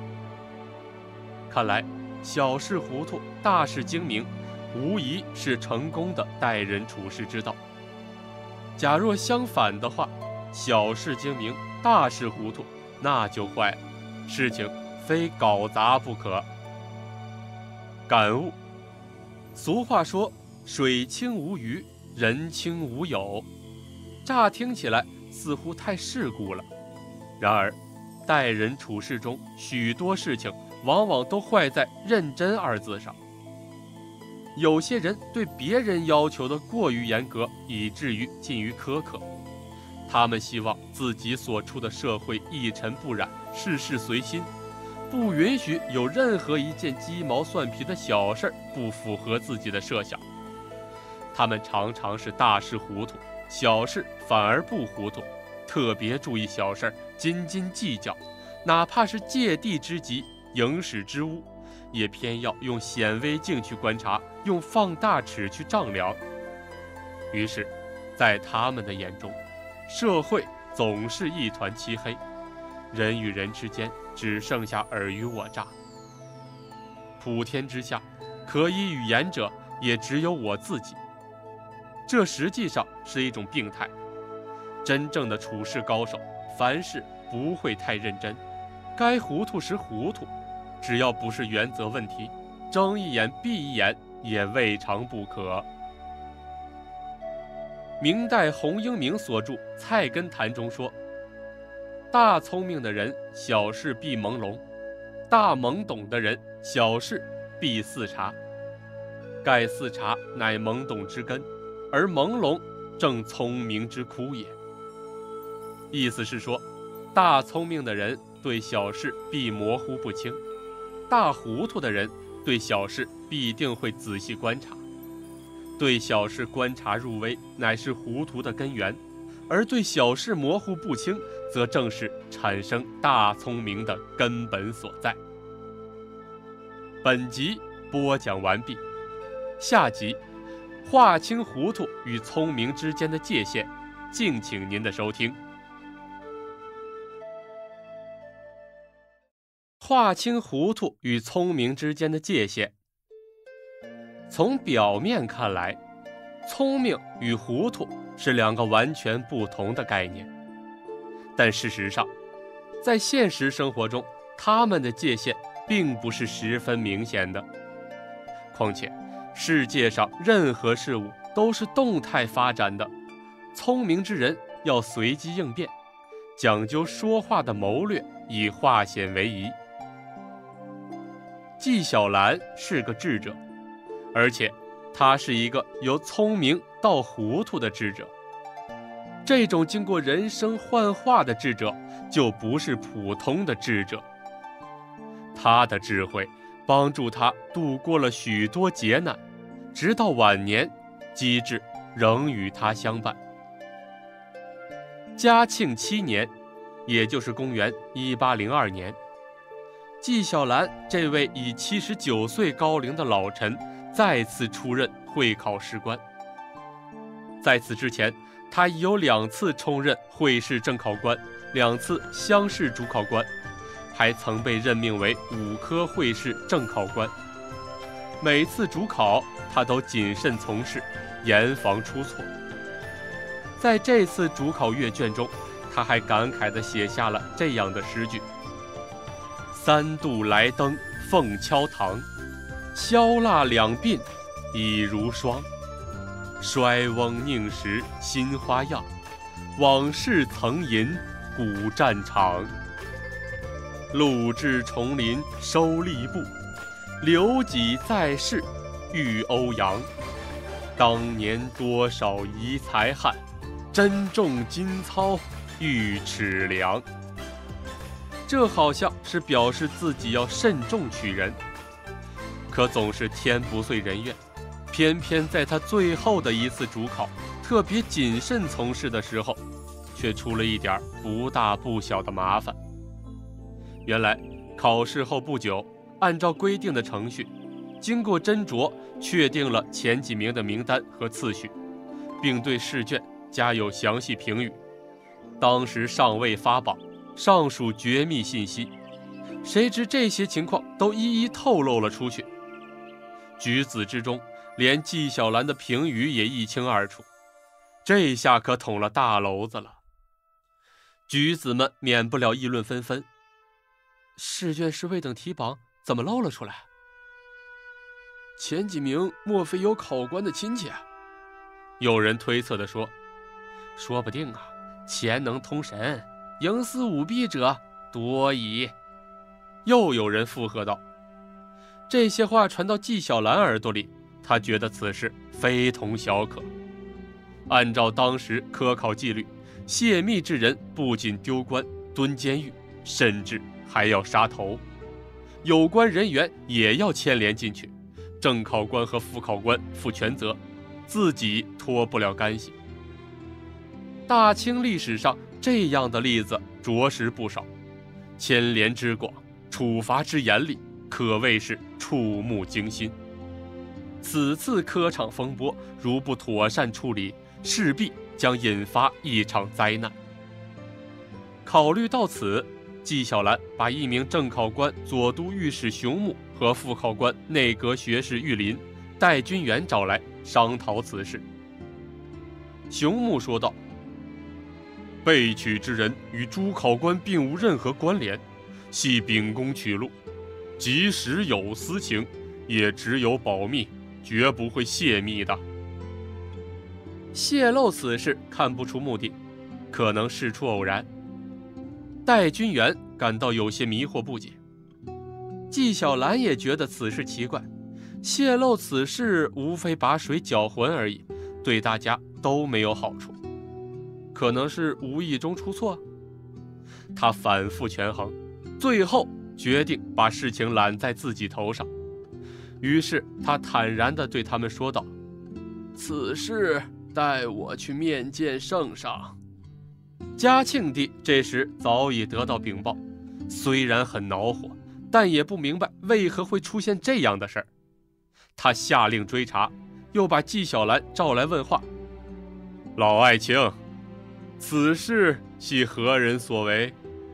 看来小事糊涂，大事精明，无疑是成功的待人处事之道。假若相反的话，小事精明，大事糊涂，那就坏了，事情非搞砸不可。感悟：俗话说水清无鱼，人轻无友，乍听起来似乎太世故了。然而待人处事中，许多事情往往都坏在认真二字上。有些人对别人要求的过于严格，以至于近于苛刻，他们希望自己所处的社会一尘不染，事事随心，不允许有任何一件鸡毛蒜皮的小事不符合自己的设想。他们常常是大事糊涂，小事反而不糊涂，特别注意小事，斤斤计较，哪怕是芥蒂之极，影史之污，也偏要用显微镜去观察，用放大尺去丈量。于是在他们的眼中，社会总是一团漆黑，人与人之间只剩下尔虞我诈。普天之下，可以语言者也只有我自己。这实际上是一种病态。真正的处事高手，凡事不会太认真，该糊涂时糊涂，只要不是原则问题，睁一眼闭一眼也未尝不可。明代洪应明所著《菜根谭》中说：大聪明的人，小事必朦胧；大懵懂的人，小事必似察。盖似察乃懵懂之根，而朦胧正聪明之枯也。意思是说，大聪明的人对小事必模糊不清， 大糊涂的人对小事必定会仔细观察，对小事观察入微，乃是糊涂的根源，而对小事模糊不清，则正是产生大聪明的根本所在。本集播讲完毕，下集划清糊涂与聪明之间的界限，敬请您的收听。划清糊涂与聪明之间的界限。从表面看来，聪明与糊涂是两个完全不同的概念，但事实上，在现实生活中，它们的界限并不是十分明显的。况且，世界上任何事物都是动态发展的，聪明之人要随机应变，讲究说话的谋略，以化险为夷。纪晓岚是个智者，而且他是一个由聪明到糊涂的智者。这种经过人生幻化的智者，就不是普通的智者。他的智慧帮助他度过了许多劫难，直到晚年，机智仍与他相伴。嘉庆七年，也就是公元一八零二年，纪晓岚这位以七十九岁高龄的老臣再次出任会考试官。在此之前，他已有两次充任会试正考官，两次乡试主考官，还曾被任命为五科会试正考官。每次主考，他都谨慎从事，严防出错。在这次主考阅卷中，他还感慨地写下了这样的诗句：三度来登凤敲堂，消蜡两鬓已如霜。衰翁宁识新花样，往事曾吟古战场。路至重林收吏部，留己在世遇欧阳。当年多少遗才汉，珍重今操御齿良。这好像是表示自己要慎重取人，可总是天不遂人愿，偏偏在他最后的一次主考特别谨慎从事的时候，却出了一点不大不小的麻烦。原来考试后不久，按照规定的程序，经过斟酌确定了前几名的名单和次序，并对试卷加有详细评语。当时尚未发榜，尚属绝密信息，谁知这些情况都一一透露了出去。举子之中，连纪晓岚的评语也一清二楚，这下可捅了大娄子了。举子们免不了议论纷纷，试卷是未等题榜，怎么露了出来？前几名莫非有考官的亲戚？有人推测地说，说不定啊，钱能通神，营私舞弊者多矣。又有人附和道。这些话传到纪晓岚耳朵里，他觉得此事非同小可。按照当时科考纪律，泄密之人不仅丢官、蹲监狱，甚至还要杀头，有关人员也要牵连进去，正考官和副考官负全责，自己脱不了干系。大清历史上这样的例子着实不少，牵连之广，处罚之严厉，可谓是触目惊心。此次科场风波如不妥善处理，势必将引发一场灾难。考虑到此，纪晓岚把一名正考官左都御史熊穆和副考官内阁学士玉林、戴君元找来商讨此事。熊穆说道：被取之人与诸考官并无任何关联，系秉公取录，即使有私情，也只有保密，绝不会泄密的。泄露此事看不出目的，可能事出偶然。戴君元感到有些迷惑不解，纪晓岚也觉得此事奇怪，泄露此事无非把水搅浑而已，对大家都没有好处，可能是无意中出错。他反复权衡，最后决定把事情揽在自己头上。于是他坦然地对他们说道：“ 此事待我去面见圣上。” 嘉庆帝这时早已得到禀报，虽然很恼火，但也不明白为何会出现这样的事儿。他下令追查，又把纪晓岚召来问话：“老爱卿，此事系何人所为？”“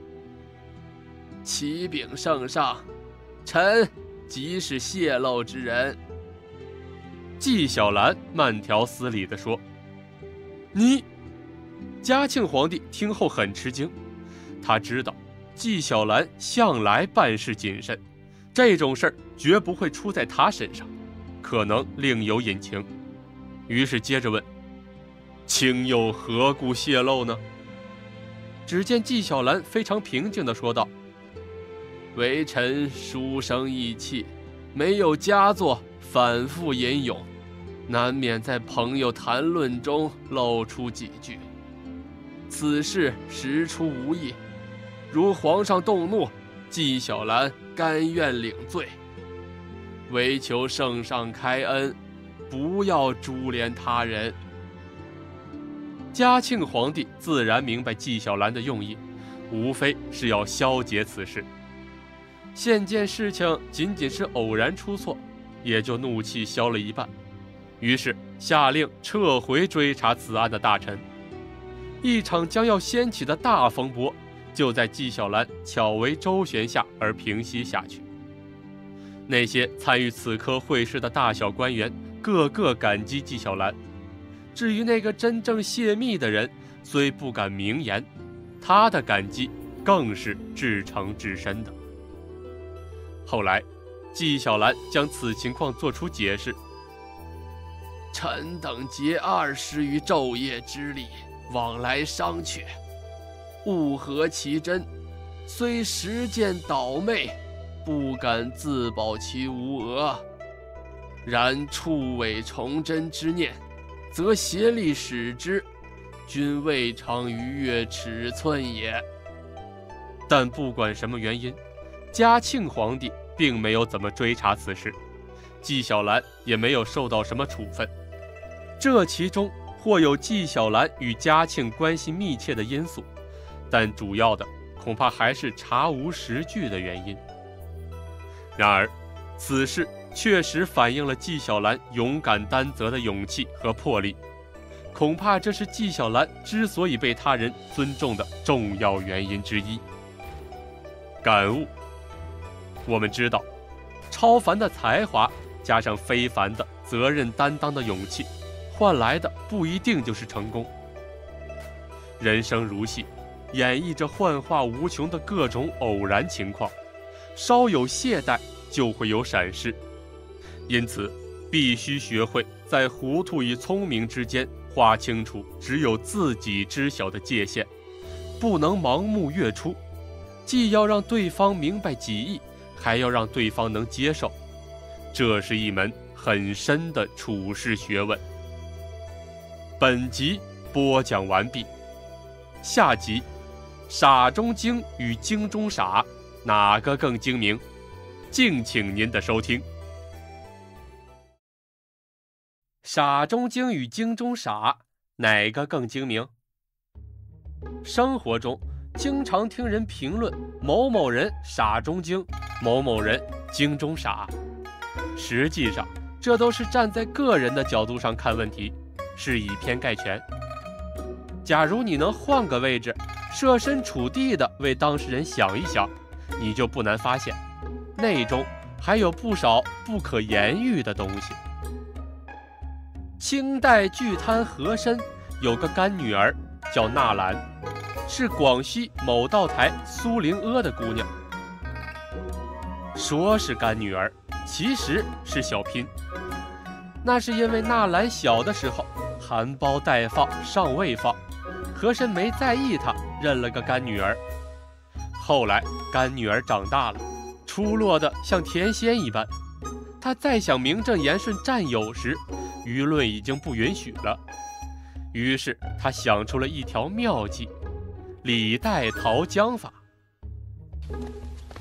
启禀圣上，臣即是泄露之人。” 纪晓岚慢条斯理地说：“你……”嘉庆皇帝听后很吃惊，他知道纪晓岚向来办事谨慎，这种事儿绝不会出在他身上，可能另有隐情。于是接着问：“卿又何故泄露呢？”只见纪晓岚非常平静地说道：“ 微臣书生意气，没有佳作，反复吟咏，难免在朋友谈论中露出几句。此事实出无意，如皇上动怒，纪晓岚甘愿领罪。唯求圣上开恩，不要株连他人。” 嘉庆皇帝自然明白纪晓岚的用意，无非是要消解此事。现见事情仅仅是偶然出错，也就怒气消了一半，于是下令撤回追查此案的大臣。一场将要掀起的大风波，就在纪晓岚巧为周旋下而平息下去。那些参与此刻会试的大小官员，个个感激纪晓岚。至于那个真正泄密的人，虽不敢明言，他的感激更是至诚至深的。后来，纪晓岚将此情况作出解释：“ 臣等竭二十余昼夜之力，往来商榷，物合其真，虽实践倒昧，不敢自保其无讹。然触伪从真之念，则协力使之，均未尝逾越尺寸也。” 但不管什么原因，嘉庆皇帝并没有怎么追查此事，纪晓岚也没有受到什么处分。这其中或有纪晓岚与嘉庆关系密切的因素，但主要的恐怕还是查无实据的原因。然而，此事确实反映了纪晓岚勇敢担责的勇气和魄力，恐怕这是纪晓岚之所以被他人尊重的重要原因之一。感悟：我们知道，超凡的才华加上非凡的责任担当的勇气，换来的不一定就是成功。人生如戏，演绎着幻化无穷的各种偶然情况，稍有懈怠就会有闪失。因此，必须学会在糊涂与聪明之间划清楚只有自己知晓的界限，不能盲目越出，既要让对方明白己意，还要让对方能接受。这是一门很深的处世学问。本集播讲完毕，下集傻中精与精中傻，哪个更精明？敬请您的收听。傻中精与精中傻，哪个更精明？生活中经常听人评论某某人傻中精，某某人精中傻。实际上，这都是站在个人的角度上看问题，是以偏概全。假如你能换个位置，设身处地的为当事人想一想，你就不难发现，内中还有不少不可言喻的东西。清代剧滩和珅有个干女儿叫纳兰，是广西某道台苏灵阿的姑娘。说是干女儿，其实是小姘。那是因为纳兰小的时候含苞待放，尚未放，和珅没在意她，认了个干女儿。后来干女儿长大了，出落得像天仙一般，她再想名正言顺占有时，舆论已经不允许了。于是他想出了一条妙计，李代桃僵法。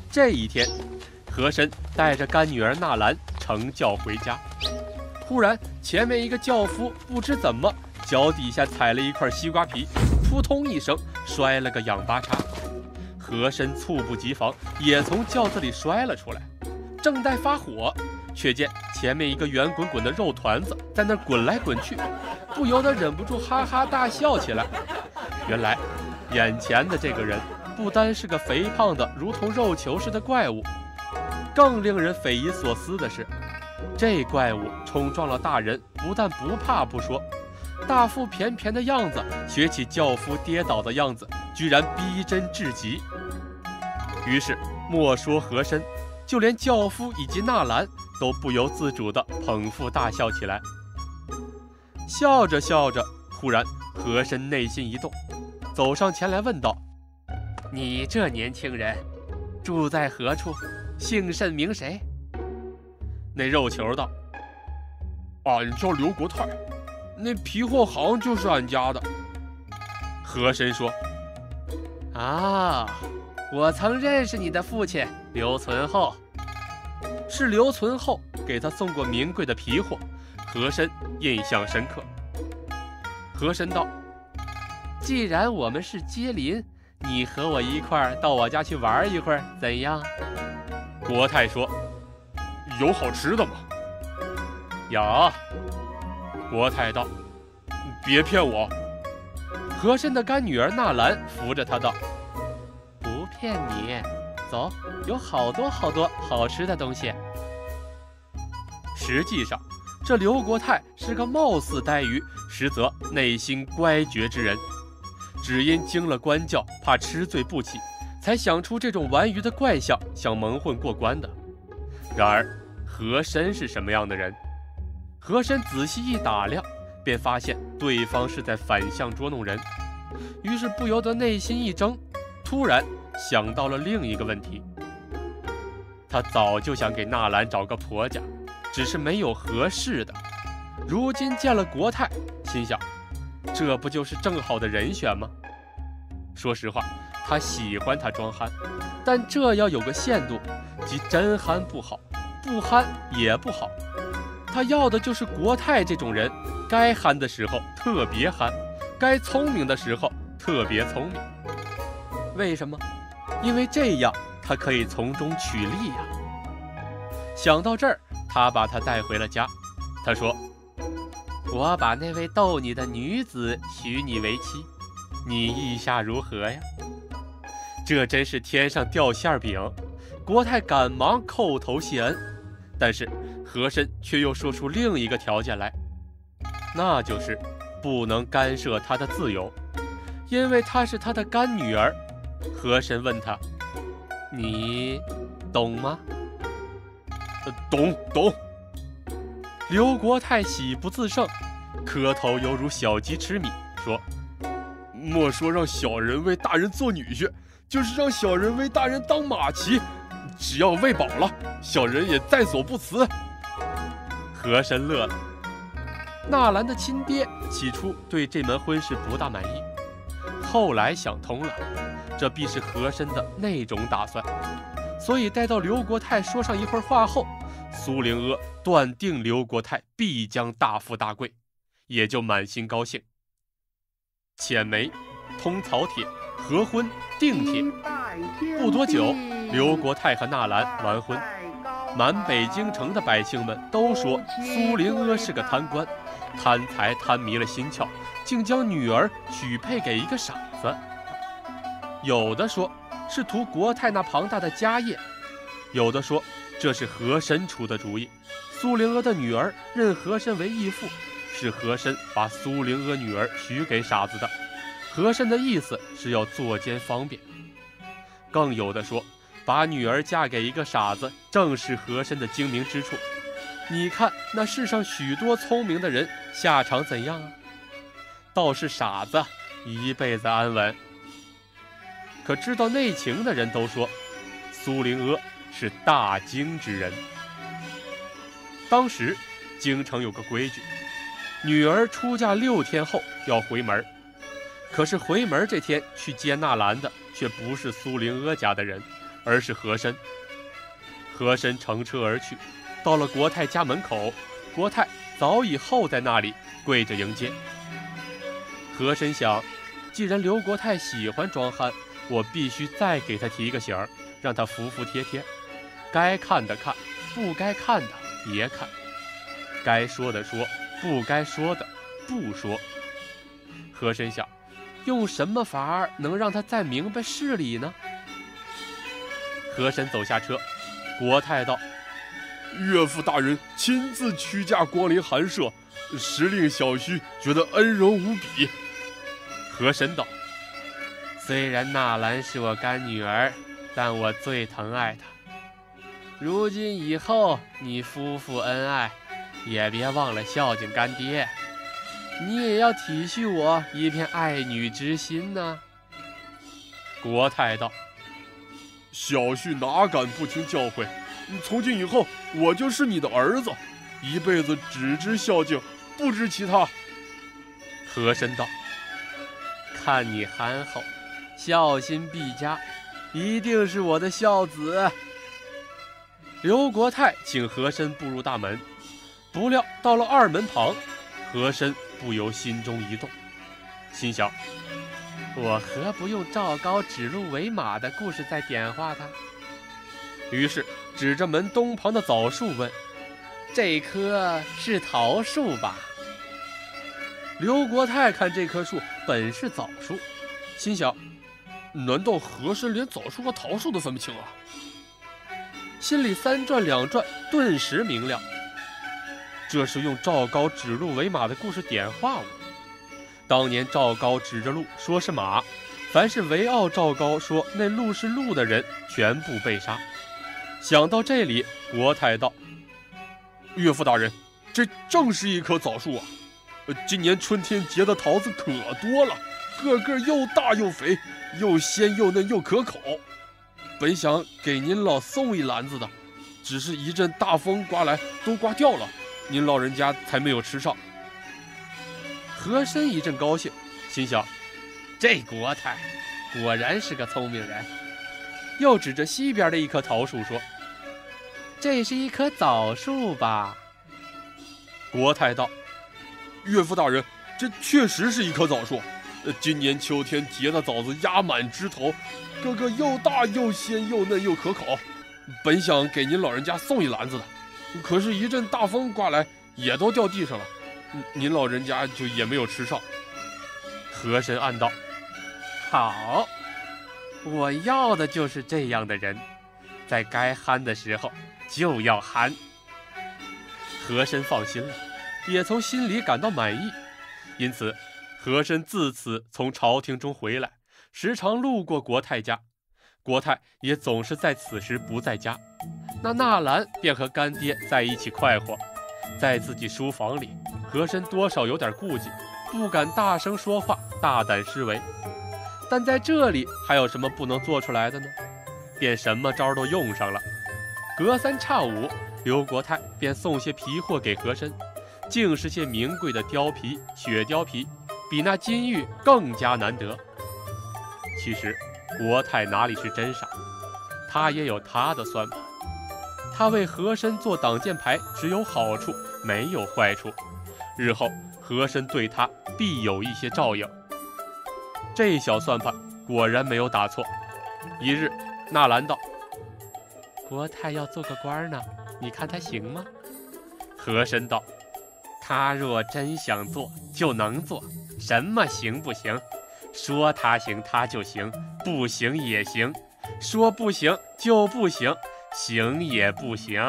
这一天，和珅带着干女儿纳兰乘轿回家，忽然前面一个轿夫不知怎么脚底下踩了一块西瓜皮，扑通一声摔了个仰八叉。和珅猝不及防，也从轿子里摔了出来，正待发火，却见前面一个圆滚滚的肉团子在那滚来滚去，不由得忍不住哈哈大笑起来。原来眼前的这个人不单是个肥胖的如同肉球似的怪物，更令人匪夷所思的是，这怪物冲撞了大人，不但不怕不说，大腹便便的样子学起轿夫跌倒的样子，居然逼真至极。于是莫说和珅，就连轿夫以及纳兰都不由自主地捧腹大笑起来。笑着笑着，忽然和珅内心一动，走上前来问道：“你这年轻人住在何处？姓甚名谁？”那肉球道：“ 俺叫刘国泰，那皮货行就是俺家的。” 和珅说：“啊，我曾认识你的父亲刘存厚，是刘存厚给他送过名贵的皮货，和珅印象深刻。”和珅道：“既然我们是街邻，你和我一块儿到我家去玩一会儿，怎样？”国泰说：“ 有好吃的吗？” 有。国泰道：“ 别骗我。” 和珅的干女儿纳兰扶着他道：“不骗你，走，有好多好多好吃的东西。”实际上，这刘国泰是个貌似呆鱼，实则内心乖觉之人，只因经了官教，怕吃罪不起，才想出这种玩鱼的怪象，想蒙混过关的。然而和珅是什么样的人？和珅仔细一打量，便发现对方是在反向捉弄人，于是不由得内心一怔，突然想到了另一个问题。他早就想给纳兰找个婆家，只是没有合适的，如今见了国泰，心想这不就是正好的人选吗？说实话，他喜欢他装憨，但这要有个限度，即真憨不好，不憨也不好。他要的就是国泰这种人，该憨的时候特别憨，该聪明的时候特别聪明。为什么？因为这样他可以从中取利呀。想到这儿，他把他带回了家。他说：“我把那位逗你的女子许你为妻，你意下如何呀？”这真是天上掉馅饼，国泰赶忙叩头谢恩。但是和珅却又说出另一个条件来，那就是不能干涉他的自由，因为她是他的干女儿。和珅问他：“你懂吗？”“ 呃、懂懂。” 刘国泰喜不自胜，磕头犹如小鸡吃米，说：“ 莫说让小人为大人做女婿，就是让小人为大人当马骑，只要喂饱了，小人也在所不辞。” 和珅乐了。纳兰的亲爹起初对这门婚事不大满意，后来想通了，这必是和珅的那种打算，所以待到刘国泰说上一会儿话后，苏灵阿断定刘国泰必将大富大贵，也就满心高兴。遣媒、通曹帖、合婚、定帖，不多久，刘国泰和纳兰完婚。满北京城的百姓们都说苏灵阿是个贪官，贪财贪迷了心窍，竟将女儿许配给一个傻子。有的说是图国泰那庞大的家业，有的说这是和珅出的主意，苏灵阿的女儿认和珅为义父，是和珅把苏灵阿女儿许给傻子的，和珅的意思是要作奸方便。更有的说把女儿嫁给一个傻子，正是和珅的精明之处。你看那世上许多聪明的人下场怎样啊？倒是傻子一辈子安稳。可知道内情的人都说苏灵阿是大惊之人。当时京城有个规矩，女儿出嫁六天后要回门，可是回门这天去接纳兰的却不是苏灵阿家的人， 而是和珅。和珅乘车而去，到了国泰家门口，国泰早已候在那里，跪着迎接。和珅想，既然刘国泰喜欢装憨，我必须再给他提个醒儿，让他服服帖帖，该看的看，不该看的别看，该说的说，不该说的不说。和珅想，用什么法儿能让他再明白事理呢？和珅走下车，国泰道：“ 岳父大人亲自屈驾光临寒舍，实令小婿觉得恩荣无比。” 和珅道：“虽然纳兰是我干女儿，但我最疼爱她。如今以后你夫妇恩爱，也别忘了孝敬干爹，你也要体恤我一片爱女之心呢。”国泰道：“ 小婿哪敢不听教诲？从今以后，我就是你的儿子，一辈子只知孝敬，不知其他。” 和珅道：“看你憨厚，孝心必佳，一定是我的孝子。”刘国泰请和珅步入大门，不料到了二门旁，和珅不由心中一动，心想：我何不用赵高指鹿为马的故事再点化他？于是指着门东旁的枣树问：“这棵是桃树吧？”刘国泰看这棵树本是枣树，心想： 难道和珅连枣树和桃树都分不清啊？ 心里三转两转，顿时明了，这是用赵高指鹿为马的故事点化我。当年赵高指着鹿说是马，凡是围傲赵高说那鹿是鹿的人，全部被杀。想到这里，国泰道：“ 岳父大人，这正是一棵枣树啊！今年春天结的桃子可多了，个个又大又肥，又鲜又嫩又可口。本想给您老送一篮子的，只是一阵大风刮来，都刮掉了，您老人家才没有吃上。” 和珅一阵高兴，心想：这国泰果然是个聪明人。又指着西边的一棵桃树说：“这是一棵枣树吧？” 国泰道：“岳父大人，这确实是一棵枣树。今年秋天结的枣子压满枝头，个个又大又鲜又嫩又可口。本想给您老人家送一篮子的，可是一阵大风刮来，也都掉地上了，您老人家就也没有吃上。” 和珅暗道：“好，我要的就是这样的人，在该憨的时候就要憨。”和珅放心了，也从心里感到满意。因此和珅自此从朝廷中回来，时常路过国泰家，国泰也总是在此时不在家，那纳兰便和干爹在一起快活。在自己书房里，和珅多少有点顾忌，不敢大声说话，大胆施为。但在这里还有什么不能做出来的呢？便什么招都用上了。隔三差五，刘国泰便送些皮货给和珅，竟是些名贵的貂皮、雪貂皮，比那金玉更加难得。其实国泰哪里是真傻，他也有他的算盘。他为和珅做挡箭牌，只有好处没有坏处，日后和珅对他必有一些照应。这小算盘果然没有打错。一日，纳兰道：“国泰要做个官呢，你看他行吗？”和珅道：“他若真想做，就能做，什么行不行？说他行他就行，不行也行；说不行就不行，行也不行。”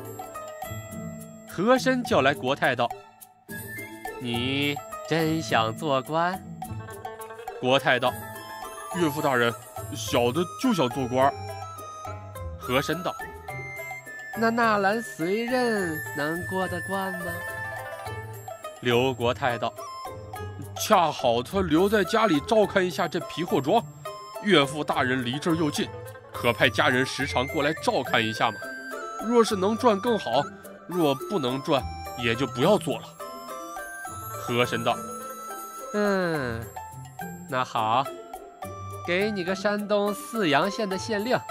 和珅叫来国泰道：“你真想做官？”国泰道：“ 岳父大人，小的就想做官。” 和珅道：“那纳兰随任能过得惯吗？”刘国泰道：“ 恰好他留在家里照看一下这皮货庄，岳父大人离这儿又近，可派家人时常过来照看一下嘛。若是能赚更好，若不能赚，也就不要做了。” 和珅道：“嗯，那好，给你个山东泗阳县的县令，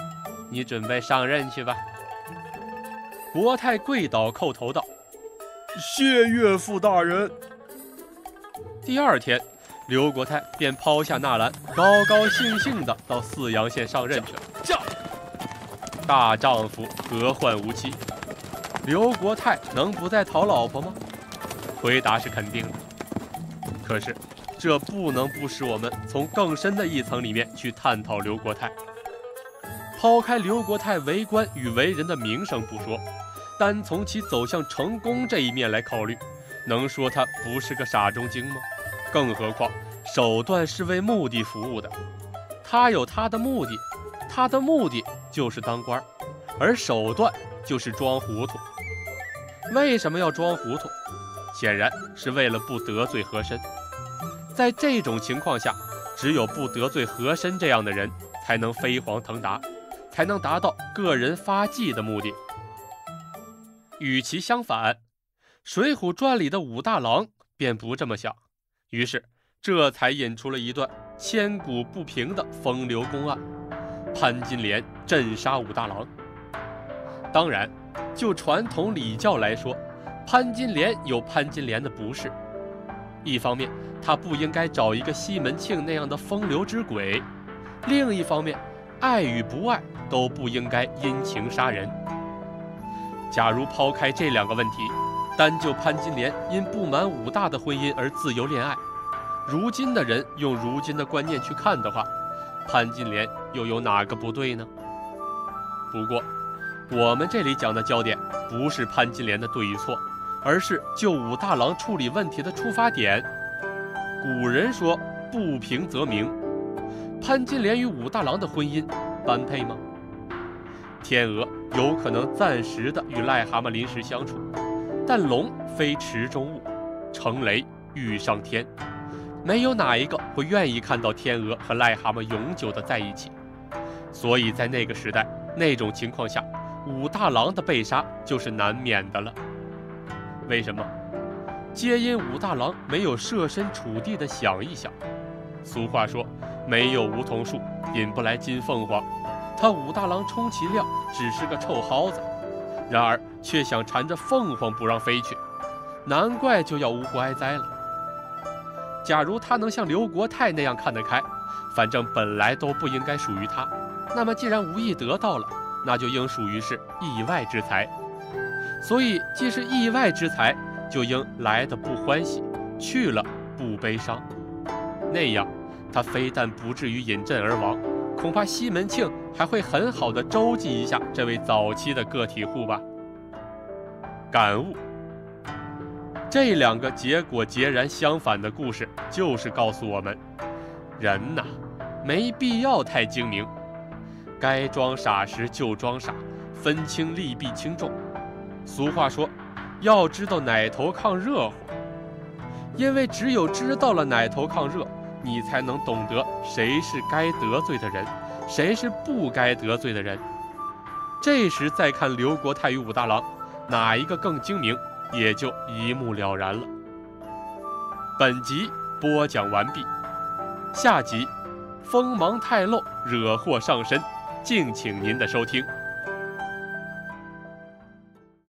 你准备上任去吧。”国泰跪倒叩头道：“ 谢岳父大人。” 第二天，刘国泰便抛下纳兰，高高兴兴地到泗阳县上任去了。 驾！ 大丈夫何患无妻？刘国泰能不再讨老婆吗？回答是肯定的。可是，这不能不使我们从更深的一层里面去探讨刘国泰。抛开刘国泰为官与为人的名声不说，单从其走向成功这一面来考虑，能说他不是个傻中精吗？更何况手段是为目的服务的，他有他的目的，他的目的就是当官，而手段就是装糊涂。为什么要装糊涂？显然是为了不得罪和珅。在这种情况下，只有不得罪和珅这样的人，才能飞黄腾达，才能达到个人发迹的目的。与其相反，《水浒传》里的武大郎便不这么想，于是这才引出了一段千古不平的风流公案——潘金莲镇杀武大郎。当然，就传统礼教来说，潘金莲有潘金莲的不是。一方面，他不应该找一个西门庆那样的风流之鬼；另一方面，爱与不爱都不应该因情杀人。假如抛开这两个问题，单就潘金莲因不满武大的婚姻而自由恋爱，如今的人用如今的观念去看的话，潘金莲又有哪个不对呢？不过，我们这里讲的焦点不是潘金莲的对与错，而是就武大郎处理问题的出发点。古人说不平则鸣，潘金莲与武大郎的婚姻般配吗？天鹅有可能暂时的与癞蛤蟆临时相处，但龙非池中物，乘雷欲上天，没有哪一个会愿意看到天鹅和癞蛤蟆永久的在一起。所以在那个时代，那种情况下，武大郎的被杀就是难免的了。为什么？皆因武大郎没有设身处地的想一想。俗话说，没有梧桐树，引不来金凤凰。他武大郎充其量只是个臭蒿子，然而却想缠着凤凰不让飞去，难怪就要无辜哀哉了。假如他能像刘国泰那样看得开，反正本来都不应该属于他，那么既然无意得到了，那就应属于是意外之财。所以既是意外之财，就应来的不欢喜，去了不悲伤。那样他非但不至于饮鸩而亡，恐怕西门庆还会很好的周济一下这位早期的个体户吧。感悟：这两个结果截然相反的故事，就是告诉我们，人呐，没必要太精明，该装傻时就装傻，分清利弊轻重。俗话说，要知道奶头抗热乎，因为只有知道了奶头抗热，你才能懂得谁是该得罪的人，谁是不该得罪的人。这时再看刘国泰与武大郎，哪一个更精明，也就一目了然了。本集播讲完毕，下集锋芒太露，惹祸上身，敬请您的收听。